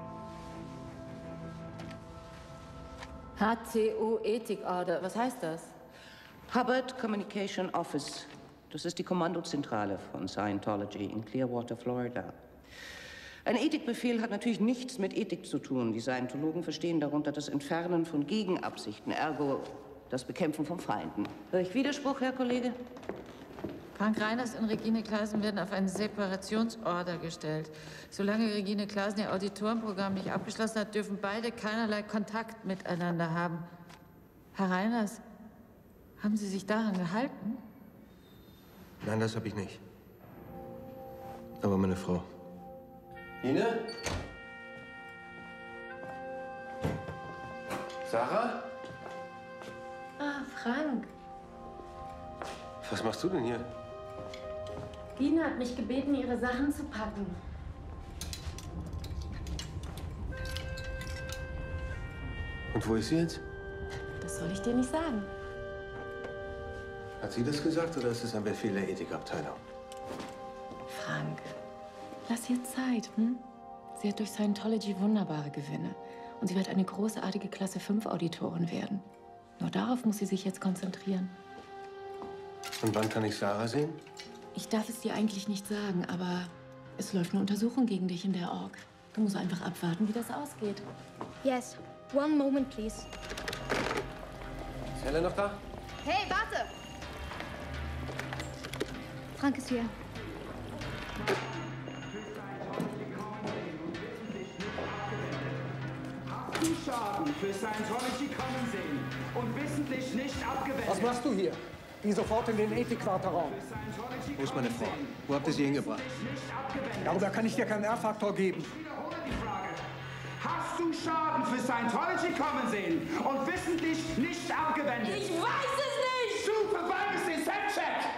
HCO Ethikorder. Was heißt das? Hubbard Communication Office. Das ist die Kommandozentrale von Scientology in Clearwater, Florida. Ein Ethikbefehl hat natürlich nichts mit Ethik zu tun. Die Scientologen verstehen darunter das Entfernen von Gegenabsichten, ergo das Bekämpfen von Feinden. Höre ich Widerspruch, Herr Kollege? Frank Reiners und Regine Klaassen werden auf einen Separationsorder gestellt. Solange Regine Klaassen ihr Auditorenprogramm nicht abgeschlossen hat, dürfen beide keinerlei Kontakt miteinander haben. Herr Reiners, haben Sie sich daran gehalten? Nein, das habe ich nicht. Aber meine Frau. Gine? Sarah? Ah, Frank. Was machst du denn hier? Gine hat mich gebeten, ihre Sachen zu packen. Und wo ist sie jetzt? Das soll ich dir nicht sagen. Hat sie das gesagt oder ist es ein Befehl der Ethikabteilung? Frank, lass ihr Zeit, hm? Sie hat durch Scientology wunderbare Gewinne. Und sie wird eine großartige Klasse 5 Auditorin werden. Nur darauf muss sie sich jetzt konzentrieren. Und wann kann ich Sarah sehen? Ich darf es dir eigentlich nicht sagen, aber es läuft eine Untersuchung gegen dich in der Org. Du musst einfach abwarten, wie das ausgeht. Yes. One moment, please. Ist Helle noch da? Hey, warte! Frank ist hier. Zuschauer Schaden für Scientology kommen sehen und wissentlich nicht abgewendet. Was machst du hier? Geh sofort in den Ethikwarterraum. Wo ist meine Frau? Wo habt ihr sie hingebracht? Darüber kann ich dir keinen R-Faktor geben. Hast du Schaden für Scientology kommen sehen und wissentlich nicht abgewendet? Ich weiß es nicht! Du verweigerst den Self-Check!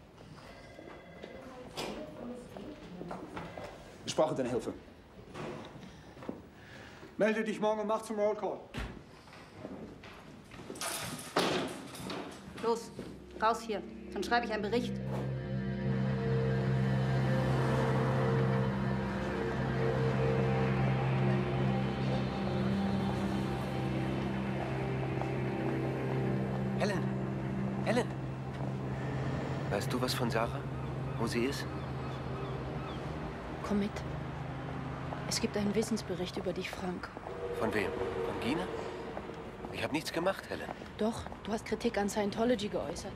Ich brauche deine Hilfe. Melde dich morgen um 8 zum Roll Call. Los, raus hier. Dann schreibe ich einen Bericht. Helen! Helen! Weißt du was von Sarah? Wo sie ist? Komm mit. Es gibt einen Wissensbericht über dich, Frank. Von wem? Von Gina? Ich habe nichts gemacht, Helen. Doch, du hast Kritik an Scientology geäußert.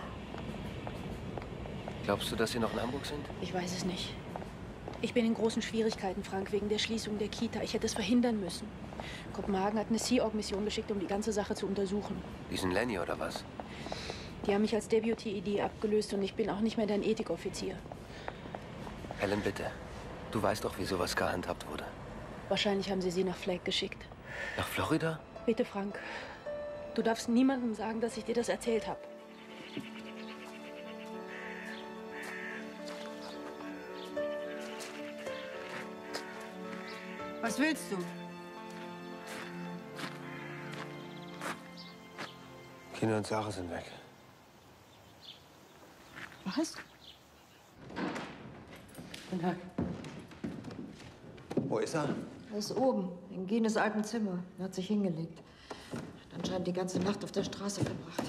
Glaubst du, dass sie noch in Hamburg sind? Ich weiß es nicht. Ich bin in großen Schwierigkeiten, Frank, wegen der Schließung der Kita. Ich hätte es verhindern müssen. Kopenhagen hat eine Sea Org-Mission geschickt, um die ganze Sache zu untersuchen. Diesen Lenny oder was? Die haben mich als Deputy-ED abgelöst und ich bin auch nicht mehr dein Ethikoffizier. Helen, bitte. Du weißt doch, wie sowas gehandhabt wurde. Wahrscheinlich haben sie nach Flake geschickt. Nach Florida? Bitte, Frank. Du darfst niemandem sagen, dass ich dir das erzählt habe. Was willst du? Kinder und Sarah sind weg. Was? Guten Tag. Wo ist er? Er ist oben, in Gines alten Zimmer. Er hat sich hingelegt. Hat anscheinend die ganze Nacht auf der Straße verbracht.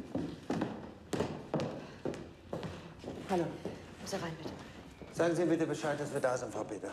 Hallo. Muss er rein, bitte? Sagen Sie bitte Bescheid, dass wir da sind, Frau Peters.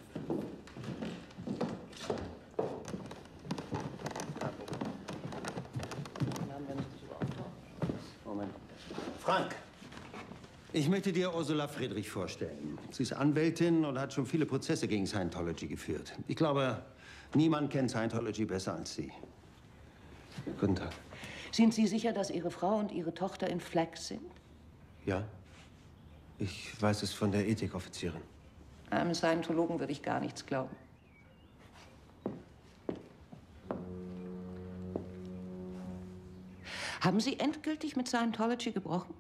Moment. Frank, ich möchte dir Ursula Friedrich vorstellen. Sie ist Anwältin und hat schon viele Prozesse gegen Scientology geführt. Ich glaube, niemand kennt Scientology besser als sie. Guten Tag. Sind Sie sicher, dass Ihre Frau und Ihre Tochter in Flag sind? Ja. Ich weiß es von der Ethikoffizierin. Einem Scientologen würde ich gar nichts glauben. Haben Sie endgültig mit Scientology gebrochen?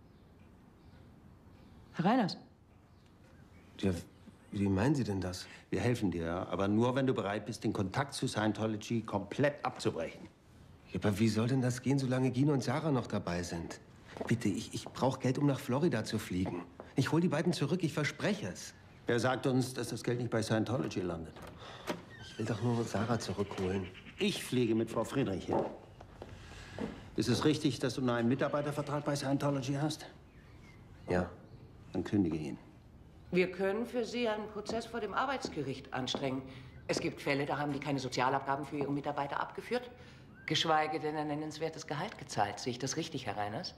Herr Reiners? Ja, wie meinen Sie denn das? Wir helfen dir, aber nur, wenn du bereit bist, den Kontakt zu Scientology komplett abzubrechen. Ja, aber wie soll denn das gehen, solange Gino und Sarah noch dabei sind? Bitte, ich brauche Geld, um nach Florida zu fliegen. Ich hole die beiden zurück, ich verspreche es. Wer sagt uns, dass das Geld nicht bei Scientology landet? Ich will doch nur Sarah zurückholen. Ich fliege mit Frau Friedrich hin. Ist es richtig, dass du nur einen Mitarbeitervertrag bei Scientology hast? Ja. Dann kündige ihn. Wir können für Sie einen Prozess vor dem Arbeitsgericht anstrengen. Es gibt Fälle, da haben die keine Sozialabgaben für ihre Mitarbeiter abgeführt, geschweige denn ein nennenswertes Gehalt gezahlt. Sehe ich das richtig, Herr Reiners?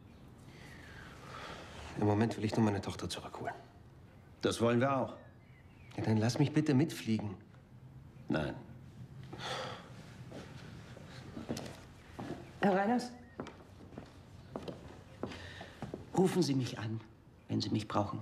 Im Moment will ich nur meine Tochter zurückholen. Das wollen wir auch. Ja, dann lass mich bitte mitfliegen. Nein. Herr Reiners? Rufen Sie mich an, wenn Sie mich brauchen.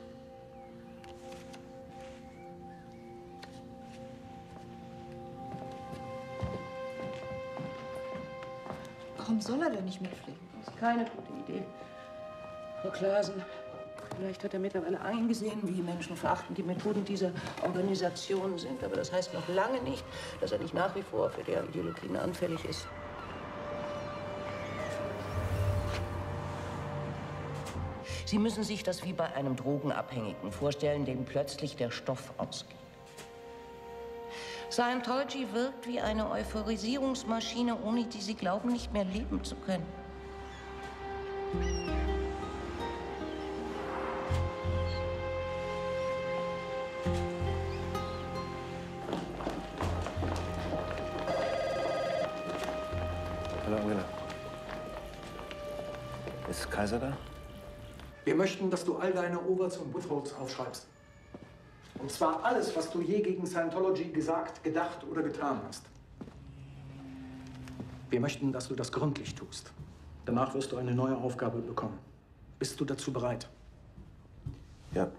Warum soll er denn nicht mitfliegen? Das ist keine gute Idee. Frau Klaasen, vielleicht hat er mittlerweile eingesehen, wie menschenverachtend die Methoden dieser Organisation sind. Aber das heißt noch lange nicht, dass er nicht nach wie vor für deren Ideologien anfällig ist. Sie müssen sich das wie bei einem Drogenabhängigen vorstellen, dem plötzlich der Stoff ausgeht. Scientology wirkt wie eine Euphorisierungsmaschine, ohne die Sie glauben, nicht mehr leben zu können. Hallo, Angela. Ist Kaiser da? Wir möchten, dass du all deine Overs und Withholds aufschreibst. Und zwar alles, was du je gegen Scientology gesagt, gedacht oder getan hast. Wir möchten, dass du das gründlich tust. Danach wirst du eine neue Aufgabe bekommen. Bist du dazu bereit? Ja.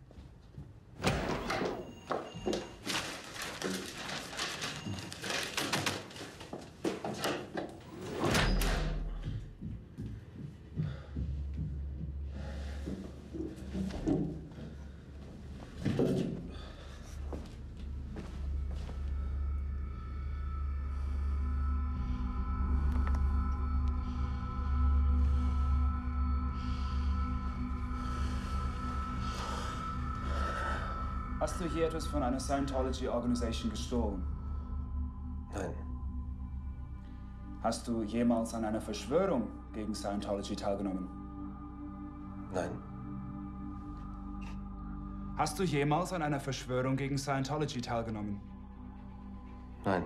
Hast du hier etwas von einer Scientology-Organisation gestohlen? Nein. Hast du jemals an einer Verschwörung gegen Scientology teilgenommen? Nein. Hast du jemals an einer Verschwörung gegen Scientology teilgenommen? Nein.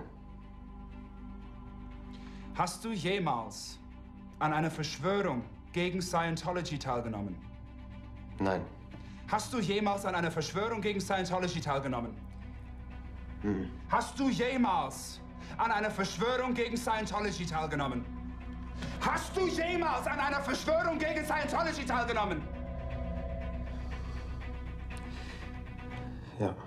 Hast du jemals an einer Verschwörung gegen Scientology teilgenommen? Nein. Hast du jemals an einer Verschwörung gegen Scientology teilgenommen? Hm. Hast du jemals an einer Verschwörung gegen Scientology teilgenommen? Hast du jemals an einer Verschwörung gegen Scientology teilgenommen? Ja.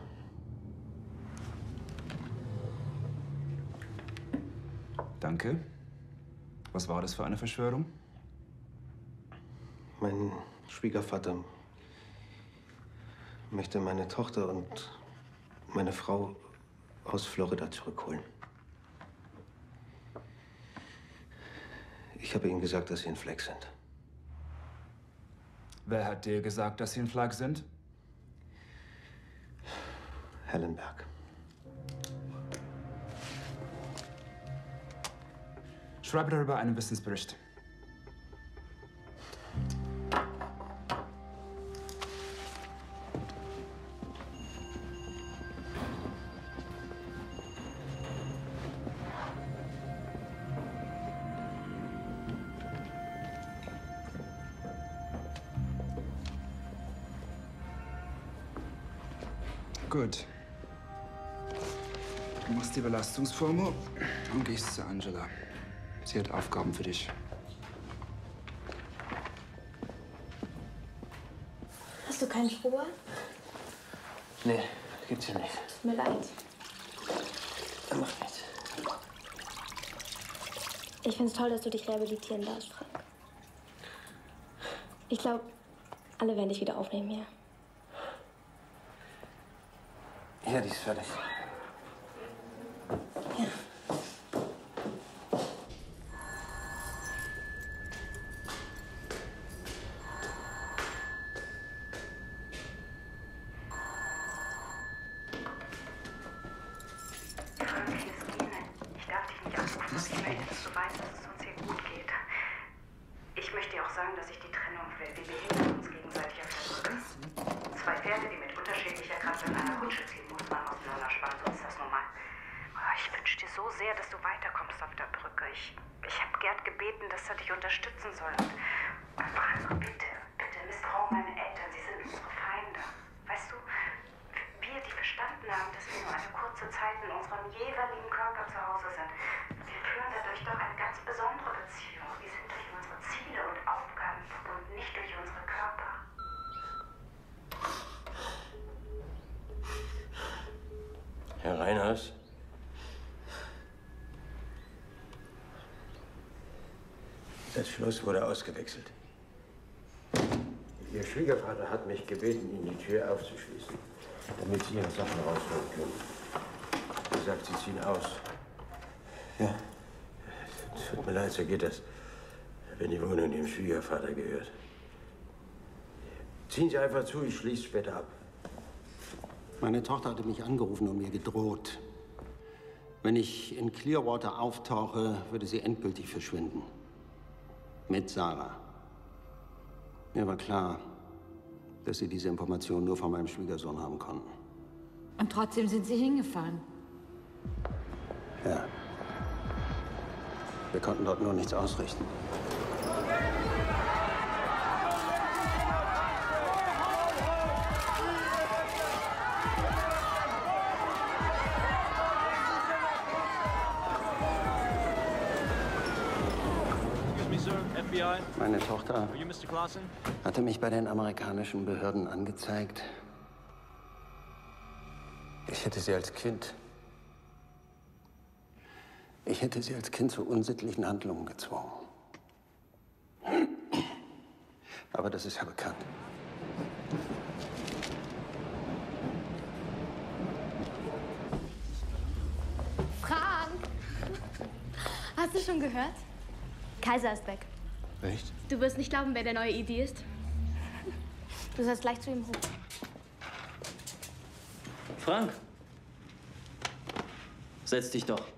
Danke. Was war das für eine Verschwörung? Mein Schwiegervater möchte meine Tochter und meine Frau aus Florida zurückholen. Ich habe ihnen gesagt, dass sie ein Fleck sind. Wer hat dir gesagt, dass sie ein Flag sind? Hellenberg. Schreibe darüber einen Wissensbericht. Gut. Du machst die Belastungsformel und gehst zu Angela. Sie hat Aufgaben für dich. Hast du keinen Strohballen? Nee, gibt's hier nicht. Tut mir leid. Macht nichts. Ich finde es toll, dass du dich rehabilitieren darfst, Frank. Ich glaube, alle werden dich wieder aufnehmen hier. Ja, die ist fertig. Ja. Herr Reiners? Das Schloss wurde ausgewechselt. Ihr Schwiegervater hat mich gebeten, Ihnen die Tür aufzuschließen, damit Sie Ihre Sachen rausholen können. Er sagt, Sie ziehen aus. Ja. Tut mir leid, so geht das, wenn die Wohnung dem Schwiegervater gehört. Ziehen Sie einfach zu, ich schließe später ab. Meine Tochter hatte mich angerufen und mir gedroht. Wenn ich in Clearwater auftauche, würde sie endgültig verschwinden. Mit Sarah. Mir war klar, dass sie diese Information nur von meinem Schwiegersohn haben konnten. Und trotzdem sind Sie hingefahren. Ja. Wir konnten dort nur nichts ausrichten. FBI. Meine Tochter Are you Mr. Clausen? hatte mich bei den amerikanischen Behörden angezeigt. Ich hätte sie als Kind zu unsittlichen Handlungen gezwungen. Aber das ist ja bekannt. Frank! Hast du schon gehört? Kaiser ist weg. Echt? Du wirst nicht glauben, wer der neue ID ist. Du sollst gleich zu ihm hoch. Frank! Setz dich doch.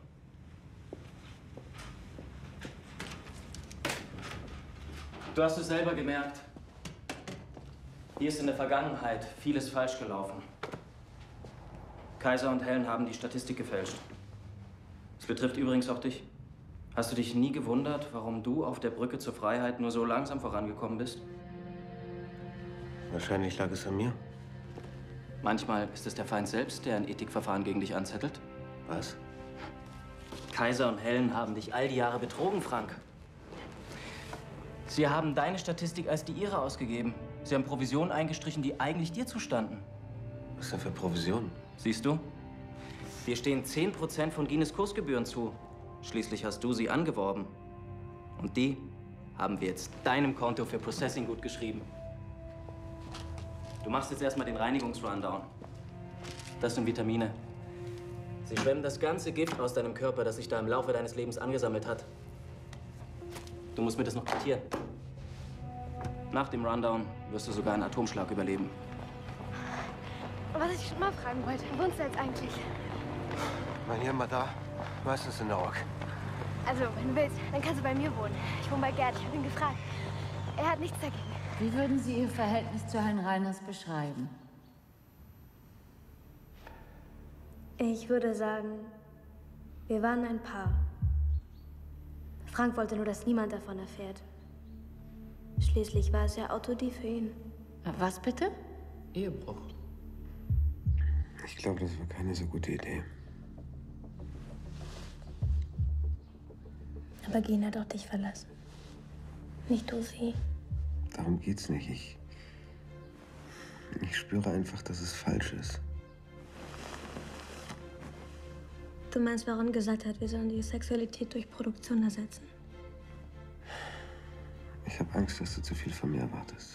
Du hast es selber gemerkt. Hier ist in der Vergangenheit vieles falsch gelaufen. Kaiser und Helen haben die Statistik gefälscht. Es betrifft übrigens auch dich. Hast du dich nie gewundert, warum du auf der Brücke zur Freiheit nur so langsam vorangekommen bist? Wahrscheinlich lag es an mir. Manchmal ist es der Feind selbst, der ein Ethikverfahren gegen dich anzettelt. Was? Kaiser und Helen haben dich all die Jahre betrogen, Frank. Sie haben deine Statistik als die ihre ausgegeben. Sie haben Provisionen eingestrichen, die eigentlich dir zustanden. Was denn für Provisionen? Siehst du? Dir stehen 10% von Guinness Kursgebühren zu. Schließlich hast du sie angeworben. Und die haben wir jetzt deinem Konto für Processing gut geschrieben. Du machst jetzt erstmal den Reinigungs-Rundown. Das sind Vitamine. Sie schwemmen das ganze Gift aus deinem Körper, das sich da im Laufe deines Lebens angesammelt hat. Du musst mir das noch quittieren. Nach dem Rundown wirst du sogar einen Atomschlag überleben. Was ich schon mal fragen wollte, wo wohnst du jetzt eigentlich? Mein hier, mal da. Meistens in New York. Also, wenn du willst, dann kannst du bei mir wohnen. Ich wohne bei Gerd, ich habe ihn gefragt. Er hat nichts dagegen. Wie würden Sie Ihr Verhältnis zu Herrn Reiners beschreiben? Ich würde sagen, wir waren ein Paar. Frank wollte nur, dass niemand davon erfährt. Schließlich war es ja Autodie für ihn. Was bitte? Ehebruch. Ich glaube, das war keine so gute Idee. Aber Gina hat auch dich verlassen. Nicht du sie. Darum geht's nicht. Ich spüre einfach, dass es falsch ist. Du meinst, warum gesagt hat, wir sollen die Sexualität durch Produktion ersetzen? Ich habe Angst, dass du zu viel von mir erwartest.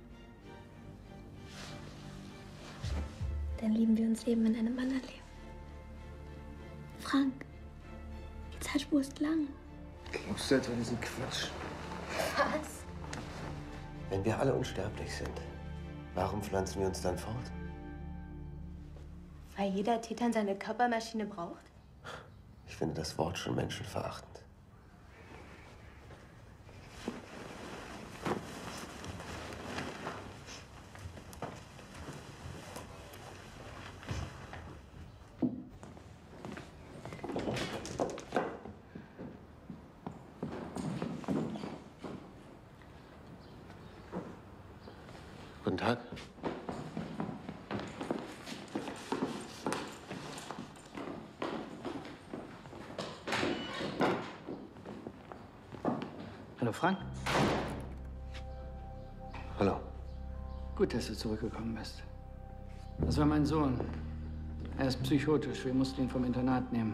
Dann lieben wir uns eben in einem anderen Leben. Frank, die Zeitspur ist lang. Glaubst du etwa diesen Quatsch? Was? Wenn wir alle unsterblich sind, warum pflanzen wir uns dann fort? Weil jeder Titan seine Körpermaschine braucht? Ich finde das Wort schon menschenverachtend. Guten Tag. Hallo, Frank. Hallo. Gut, dass du zurückgekommen bist. Das war mein Sohn. Er ist psychotisch. Wir mussten ihn vom Internat nehmen.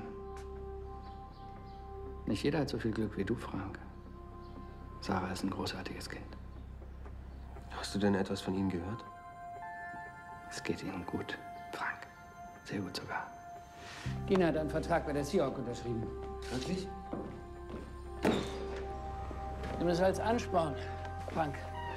Nicht jeder hat so viel Glück wie du, Frank. Sarah ist ein großartiges Kind. Hast du denn etwas von ihnen gehört? Es geht ihnen gut, Frank. Sehr gut sogar. Gina hat einen Vertrag bei der Seahawk unterschrieben. Wirklich? Nimm es als Ansporn, Frank.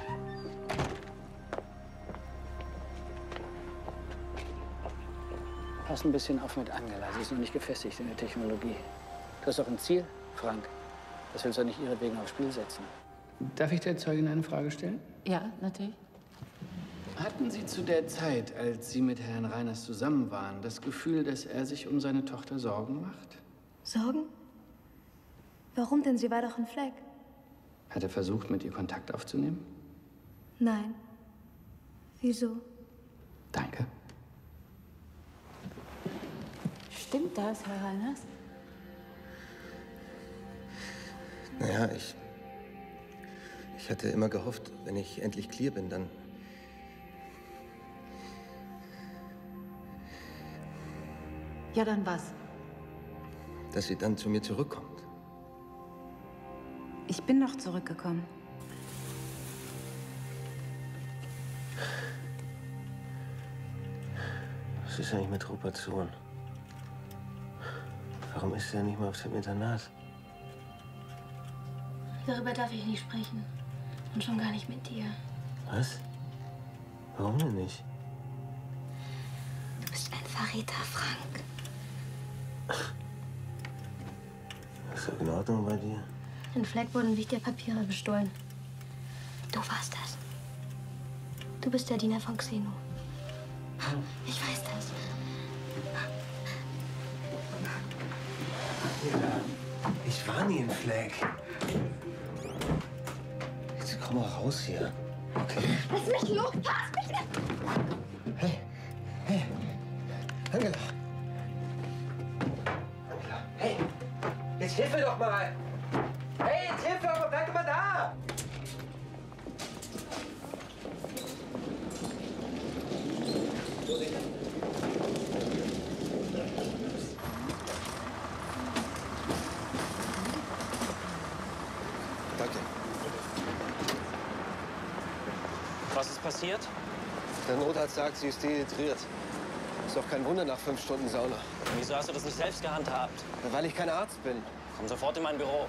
Pass ein bisschen auf mit Angela. Sie ist noch nicht gefestigt in der Technologie. Du hast doch ein Ziel, Frank. Das willst du nicht ihretwegen aufs Spiel setzen. Darf ich der Zeugin eine Frage stellen? Ja, natürlich. Hatten Sie zu der Zeit, als Sie mit Herrn Reiners zusammen waren, das Gefühl, dass er sich um seine Tochter Sorgen macht? Sorgen? Warum denn? Sie war doch ein Fleck. Hat er versucht, mit ihr Kontakt aufzunehmen? Nein. Wieso? Danke. Stimmt das, Herr Reiners? Naja, Ich hatte immer gehofft, wenn ich endlich clear bin, dann... Ja, dann was? dass sie dann zu mir zurückkommt. Ich bin noch zurückgekommen. Was ist eigentlich mit Rupert Sohn? Warum ist er nicht mal auf dem Internat? Darüber darf ich nicht sprechen. Und schon gar nicht mit dir. Was? Warum denn nicht? Du bist ein Verräter, Frank. Ist das in Ordnung bei dir? In Fleck wurden wichtige Papiere bestohlen. Du warst das. Du bist der Diener von Xeno. Ich weiß das. Ich war nie in Fleck. Jetzt komm mal raus hier. Okay. Lass mich los! Lass mich nicht! Hey, hey, Angela. Angela, hey, jetzt hilf mir doch mal. Hey, jetzt hilf mir doch mal, bleib doch mal da. Danke. Was ist passiert? Der Notarzt sagt, sie ist dehydriert. Ist doch kein Wunder nach 5 Stunden Sauna. Wieso hast du das nicht selbst gehandhabt? Weil ich kein Arzt bin. Komm sofort in mein Büro.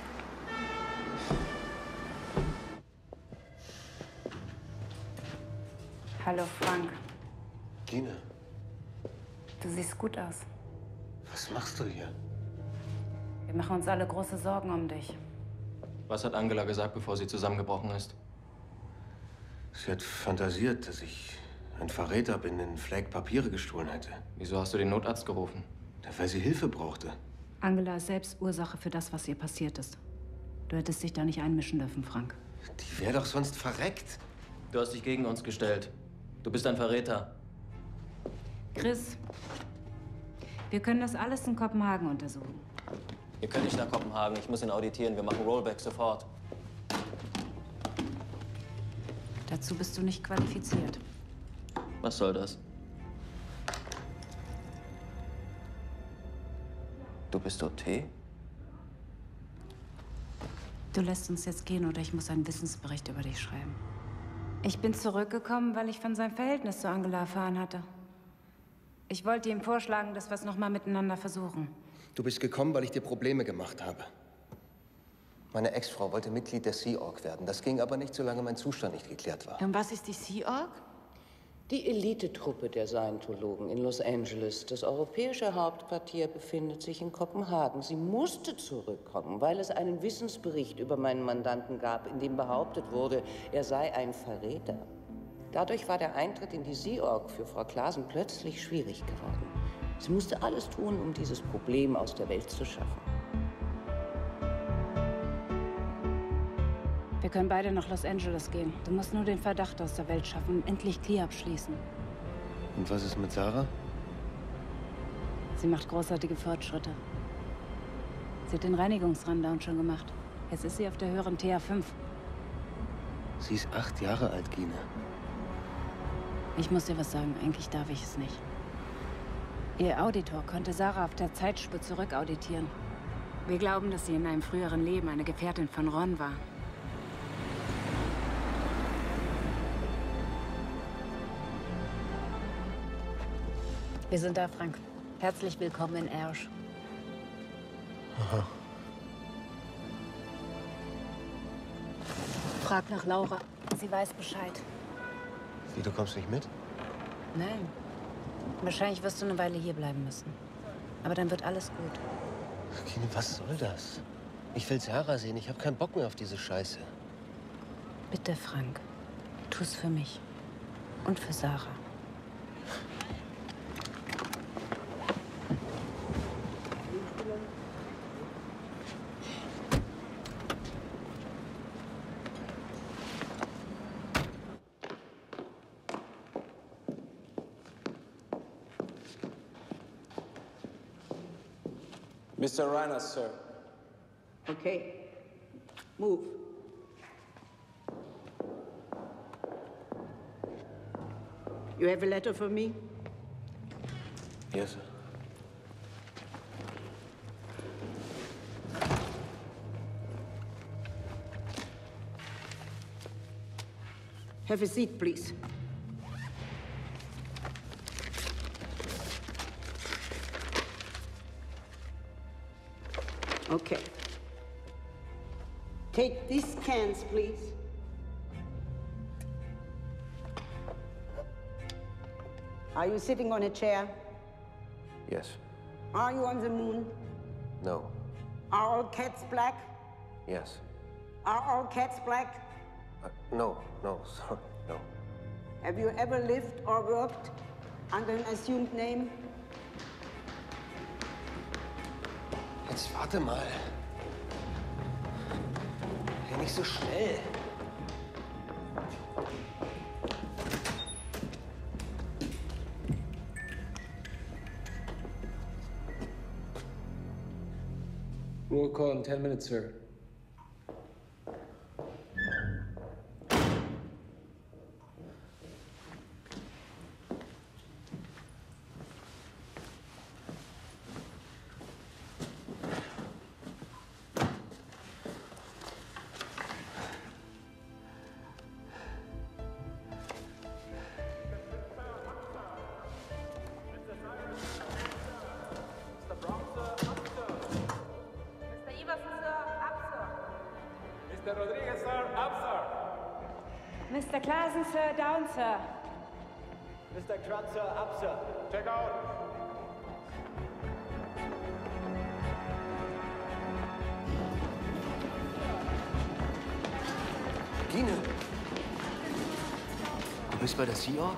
Hallo, Frank. Gina, Du siehst gut aus. was machst du hier? Wir machen uns alle große Sorgen um dich. Was hat Angela gesagt, bevor sie zusammengebrochen ist? Sie hat fantasiert, dass ich ein Verräter bin, in Fleck Papiere gestohlen hätte. Wieso hast du den Notarzt gerufen? Weil sie Hilfe brauchte. Angela ist selbst Ursache für das, was ihr passiert ist. Du hättest dich da nicht einmischen dürfen, Frank. Die wäre doch sonst verreckt. Du hast dich gegen uns gestellt. Du bist ein Verräter. Chris, wir können das alles in Kopenhagen untersuchen. Ihr könnt nicht nach Kopenhagen. Ich muss ihn auditieren. Wir machen Rollback sofort. Dazu bist du nicht qualifiziert. Was soll das? Du bist OT? Du lässt uns jetzt gehen oder ich muss einen Wissensbericht über dich schreiben. Ich bin zurückgekommen, weil ich von seinem Verhältnis zu Angela erfahren hatte. Ich wollte ihm vorschlagen, dass wir es noch mal miteinander versuchen. Du bist gekommen, weil ich dir Probleme gemacht habe. Meine Ex-Frau wollte Mitglied der Sea Org werden. Das ging aber nicht, solange mein Zustand nicht geklärt war. Und was ist die Sea Org? Die Elitetruppe der Scientologen in Los Angeles. Das europäische Hauptquartier befindet sich in Kopenhagen. Sie musste zurückkommen, weil es einen Wissensbericht über meinen Mandanten gab, in dem behauptet wurde, er sei ein Verräter. Dadurch war der Eintritt in die Sea Org für Frau Klaasen plötzlich schwierig geworden. Sie musste alles tun, um dieses Problem aus der Welt zu schaffen. Wir können beide nach Los Angeles gehen. Du musst nur den Verdacht aus der Welt schaffen und endlich Clear abschließen. Und was ist mit Sarah? Sie macht großartige Fortschritte. Sie hat den Reinigungsrundown schon gemacht. Jetzt ist sie auf der höheren TA5. Sie ist 8 Jahre alt, Gina. Ich muss dir was sagen, eigentlich darf ich es nicht. Ihr Auditor konnte Sarah auf der Zeitspur zurückauditieren. Wir glauben, dass sie in einem früheren Leben eine Gefährtin von Ron war. Wir sind da, Frank. Herzlich willkommen in Ersch. Aha. Frag nach Laura. Sie weiß Bescheid. Wie, du kommst nicht mit? Nein. Wahrscheinlich wirst du eine Weile hier bleiben müssen. Aber dann wird alles gut. Kine, was soll das? Ich will Sarah sehen. Ich habe keinen Bock mehr auf diese Scheiße. Bitte, Frank. Tu's für mich. Und für Sarah. Mr. Reynolds, sir. Okay. Move. You have a letter for me? Yes, sir. Have a seat, please. Okay. Take these cans, please. Are you sitting on a chair? Yes. Are you on the moon? No. Are all cats black? Yes. Are all cats black? No, sorry, no. Have you ever lived or worked under an assumed name? Jetzt warte mal. Ja, nicht so schnell. Roll call in 10 minutes, sir. Mr. Rodriguez, sir, up, sir. Mr. Clausen, sir, down, sir. Mr. Kratz, sir, up, sir. Check out. Gine! Du bist bei der Sea Org?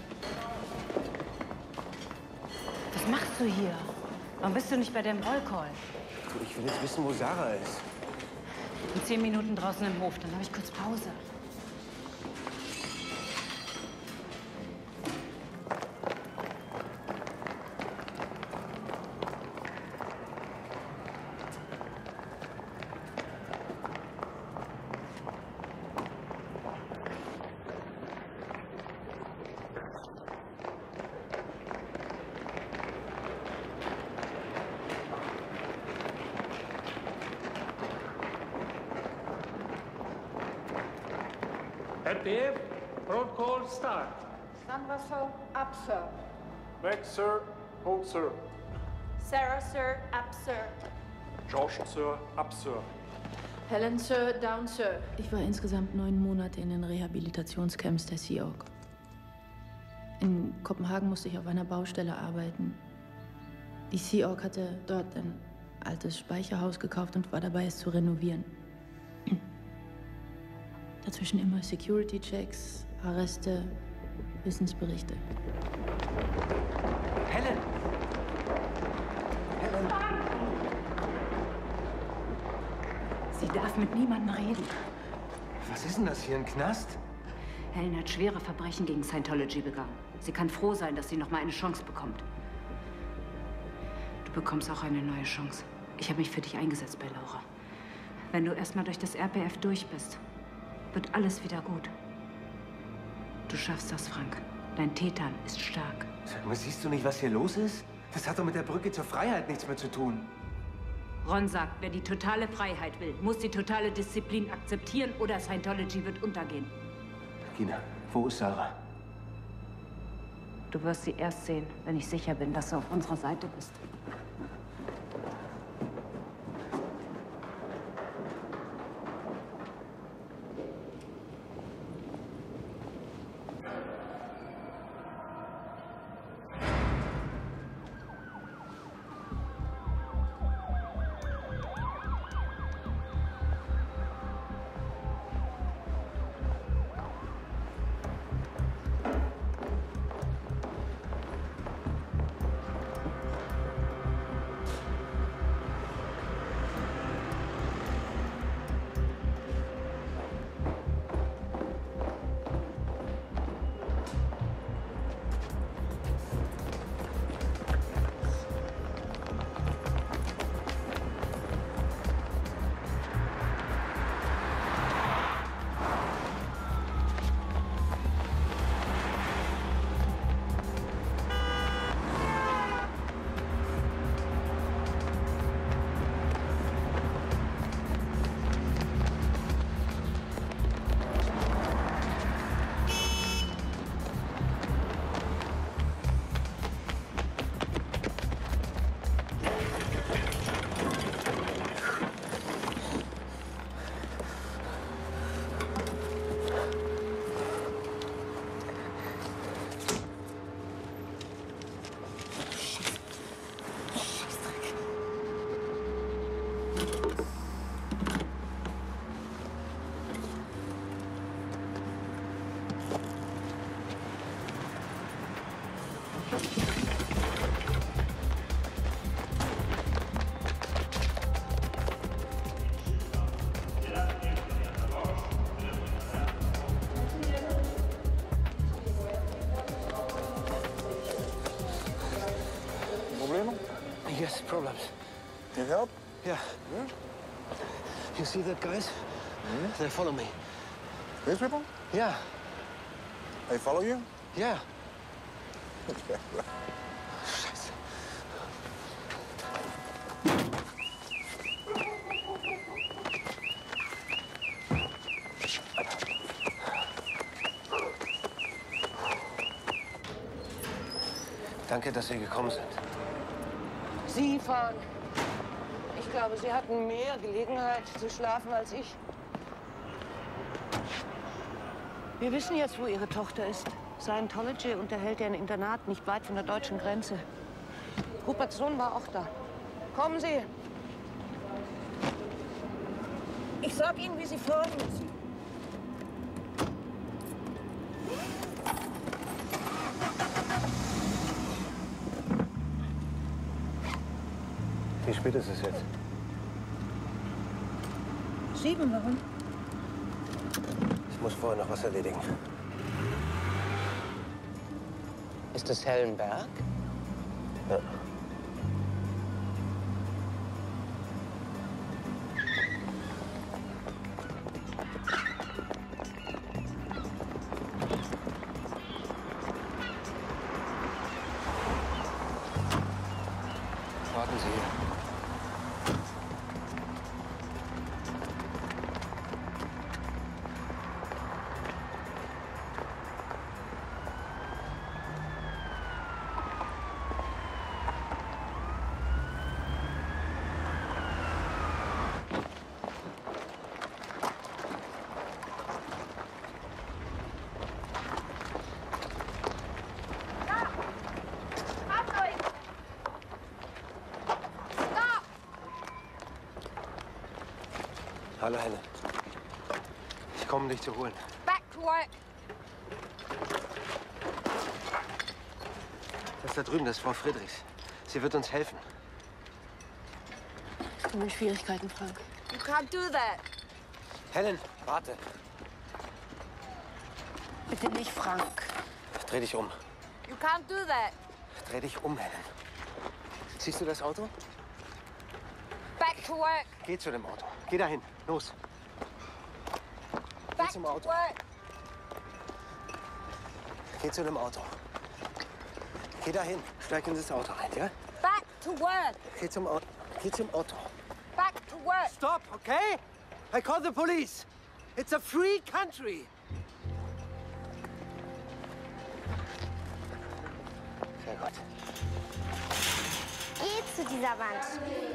Was machst du hier? Warum bist du nicht bei dem Rollcall? Du, ich will jetzt wissen, wo Sarah ist. In 10 Minuten draußen im Hof, dann habe ich kurz Pause. RTF, protocol start. San Russell, up, sir. Max, sir, hold, sir. Sarah, sir, up, sir. Josh, sir, up, sir. Helen, Sir, down, Sir. Ich war insgesamt 9 Monate in den Rehabilitationscamps der Sea Org. In Kopenhagen musste ich auf einer Baustelle arbeiten. Die Sea Org hatte dort ein altes Speicherhaus gekauft und war dabei, es zu renovieren. Dazwischen immer Security-Checks, Arreste, Wissensberichte. Helen! Sie darf mit niemandem reden. Was ist denn das hier, ein Knast? Helen hat schwere Verbrechen gegen Scientology begangen. Sie kann froh sein, dass sie noch mal eine Chance bekommt. Du bekommst auch eine neue Chance. Ich habe mich für dich eingesetzt bei Laura. Wenn du erst mal durch das RPF durch bist, wird alles wieder gut. Du schaffst das, Frank. Dein Tetan ist stark. Sag mal, siehst du nicht, was hier los ist? Das hat doch mit der Brücke zur Freiheit nichts mehr zu tun. Ron sagt, wer die totale Freiheit will, muss die totale Disziplin akzeptieren oder Scientology wird untergehen. Gina, wo ist Sarah? Du wirst sie erst sehen, wenn ich sicher bin, dass du auf unserer Seite bist. Yes, problems. Need help? Yeah. You see that, guys? They follow me. These people? Yeah. They follow you? Yeah. Okay. Scheiße. Danke, dass Sie gekommen sind. Sie fahren. Ich glaube, Sie hatten mehr Gelegenheit zu schlafen als ich. Wir wissen jetzt, wo Ihre Tochter ist. Scientology unterhält ja ein Internat nicht weit von der deutschen Grenze. Ruperts Sohn war auch da. Kommen Sie. Ich sag Ihnen, wie Sie fahren müssen. Wie spät ist es jetzt? 7, warum? Ich muss vorher noch was erledigen. Ist das Hellenberg? Ja. Warten Sie hier. Hallo, Helen. Ich komme, um dich zu holen. Back to work. Das da drüben, das ist Frau Friedrichs. Sie wird uns helfen. Du hast Schwierigkeiten, Frank. You can't do that. Helen, warte. Bitte nicht, Frank. Dreh dich um. You can't do that. Dreh dich um, Helen. Siehst du das Auto? Back to work. Geh zu dem Auto. Geh dahin. Los. Back zum to Auto. work. Geh zu dem Auto. Geh dahin. Steig in das Auto rein, ja? Back to work. Geh zum Auto. Geh zum Auto. Back to work. Stop, okay? I call the police. It's a free country. Sehr gut. Geh zu dieser Wand.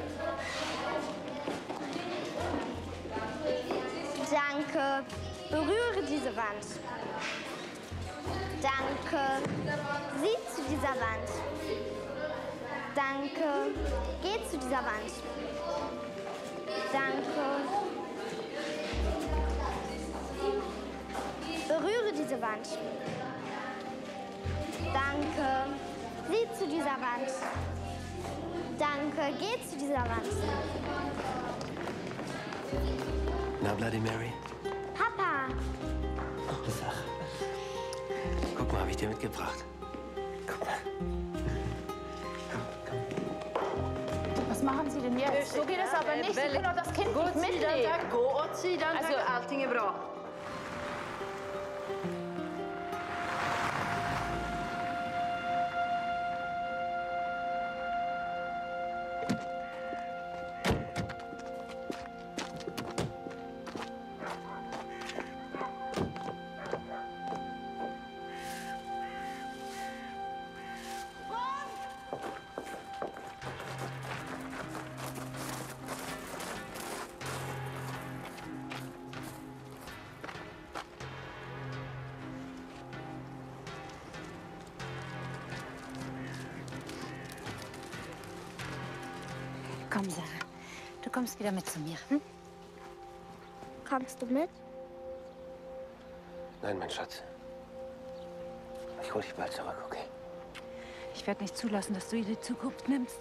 Danke. Berühre diese Wand. Danke. Sieh zu dieser Wand. Danke. Geh zu dieser Wand. Danke. Berühre diese Wand. Danke. Sieh zu dieser Wand. Danke. Geh zu dieser Wand. Na, Bloody Mary? Papa. Oh, sag. Guck mal, habe ich dir mitgebracht. Guck mal. Was machen Sie denn jetzt? So geht es aber nicht. Sie können doch das Kind nicht mitnehmen. Also, allting är bra. Komm, Sarah. Du kommst wieder mit zu mir. Hm? Kommst du mit? Nein, mein Schatz. Ich hol dich bald zurück, okay? Ich werde nicht zulassen, dass du ihr die Zukunft nimmst.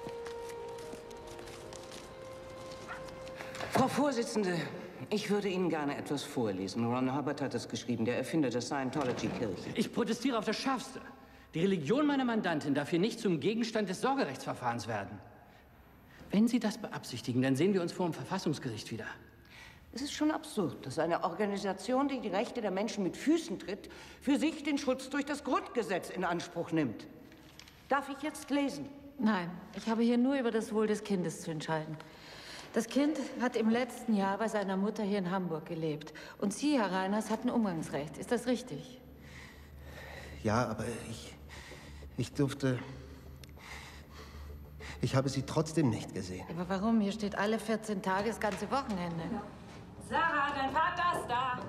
Frau Vorsitzende, ich würde Ihnen gerne etwas vorlesen. Ron Hubbard hat es geschrieben, der Erfinder der Scientology-Kirche. Ich protestiere auf das Schärfste. Die Religion meiner Mandantin darf hier nicht zum Gegenstand des Sorgerechtsverfahrens werden. Wenn Sie das beabsichtigen, dann sehen wir uns vor dem Verfassungsgericht wieder. Es ist schon absurd, dass eine Organisation, die die Rechte der Menschen mit Füßen tritt, für sich den Schutz durch das Grundgesetz in Anspruch nimmt. Darf ich jetzt lesen? Nein, ich habe hier nur über das Wohl des Kindes zu entscheiden. Das Kind hat im letzten Jahr bei seiner Mutter hier in Hamburg gelebt. Und Sie, Herr Reiners, hatten Umgangsrecht. Ist das richtig? Ja, aber ich durfte... Ich habe sie trotzdem nicht gesehen. Aber warum? Hier steht alle 14 Tage das ganze Wochenende. Sarah, dein Vater ist da.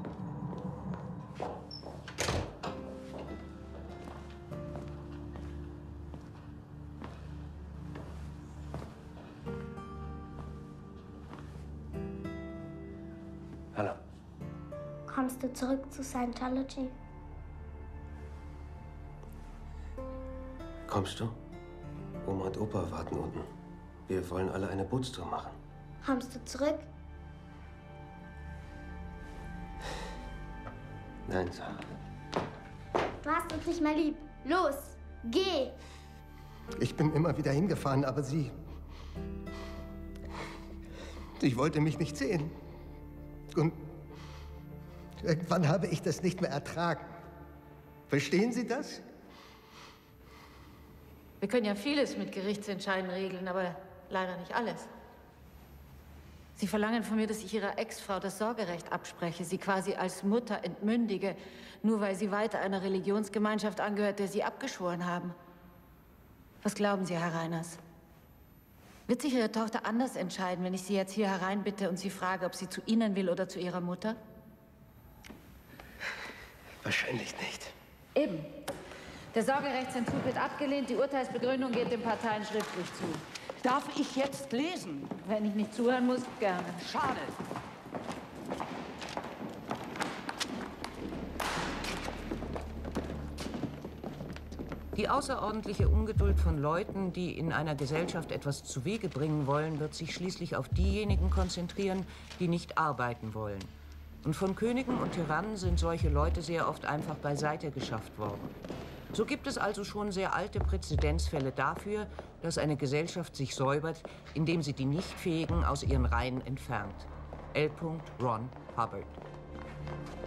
Hallo. Kommst du zurück zu Scientology? Kommst du? Oma und Opa warten unten. Wir wollen alle eine Bootstour machen. Kommst du zurück? Nein, Sarah. Du hast uns nicht mehr lieb. Los, geh! Ich bin immer wieder hingefahren, aber sie wollte mich nicht sehen. Und irgendwann habe ich das nicht mehr ertragen. Verstehen Sie das? Wir können ja vieles mit Gerichtsentscheiden regeln, aber leider nicht alles. Sie verlangen von mir, dass ich Ihrer Ex-Frau das Sorgerecht abspreche, sie quasi als Mutter entmündige, nur weil sie weiter einer Religionsgemeinschaft angehört, der Sie abgeschworen haben. Was glauben Sie, Herr Reiners? Wird sich Ihre Tochter anders entscheiden, wenn ich Sie jetzt hier hereinbitte und sie frage, ob sie zu Ihnen will oder zu ihrer Mutter? Wahrscheinlich nicht. Eben. Der Sorgerechtsentzug wird abgelehnt, die Urteilsbegründung geht den Parteien schriftlich zu. Darf ich jetzt lesen? Wenn ich nicht zuhören muss, gerne. Schade. Die außerordentliche Ungeduld von Leuten, die in einer Gesellschaft etwas zuwege bringen wollen, wird sich schließlich auf diejenigen konzentrieren, die nicht arbeiten wollen. Und von Königen und Tyrannen sind solche Leute sehr oft einfach beiseite geschafft worden. So gibt es also schon sehr alte Präzedenzfälle dafür, dass eine Gesellschaft sich säubert, indem sie die Nichtfähigen aus ihren Reihen entfernt. L. Ron Hubbard.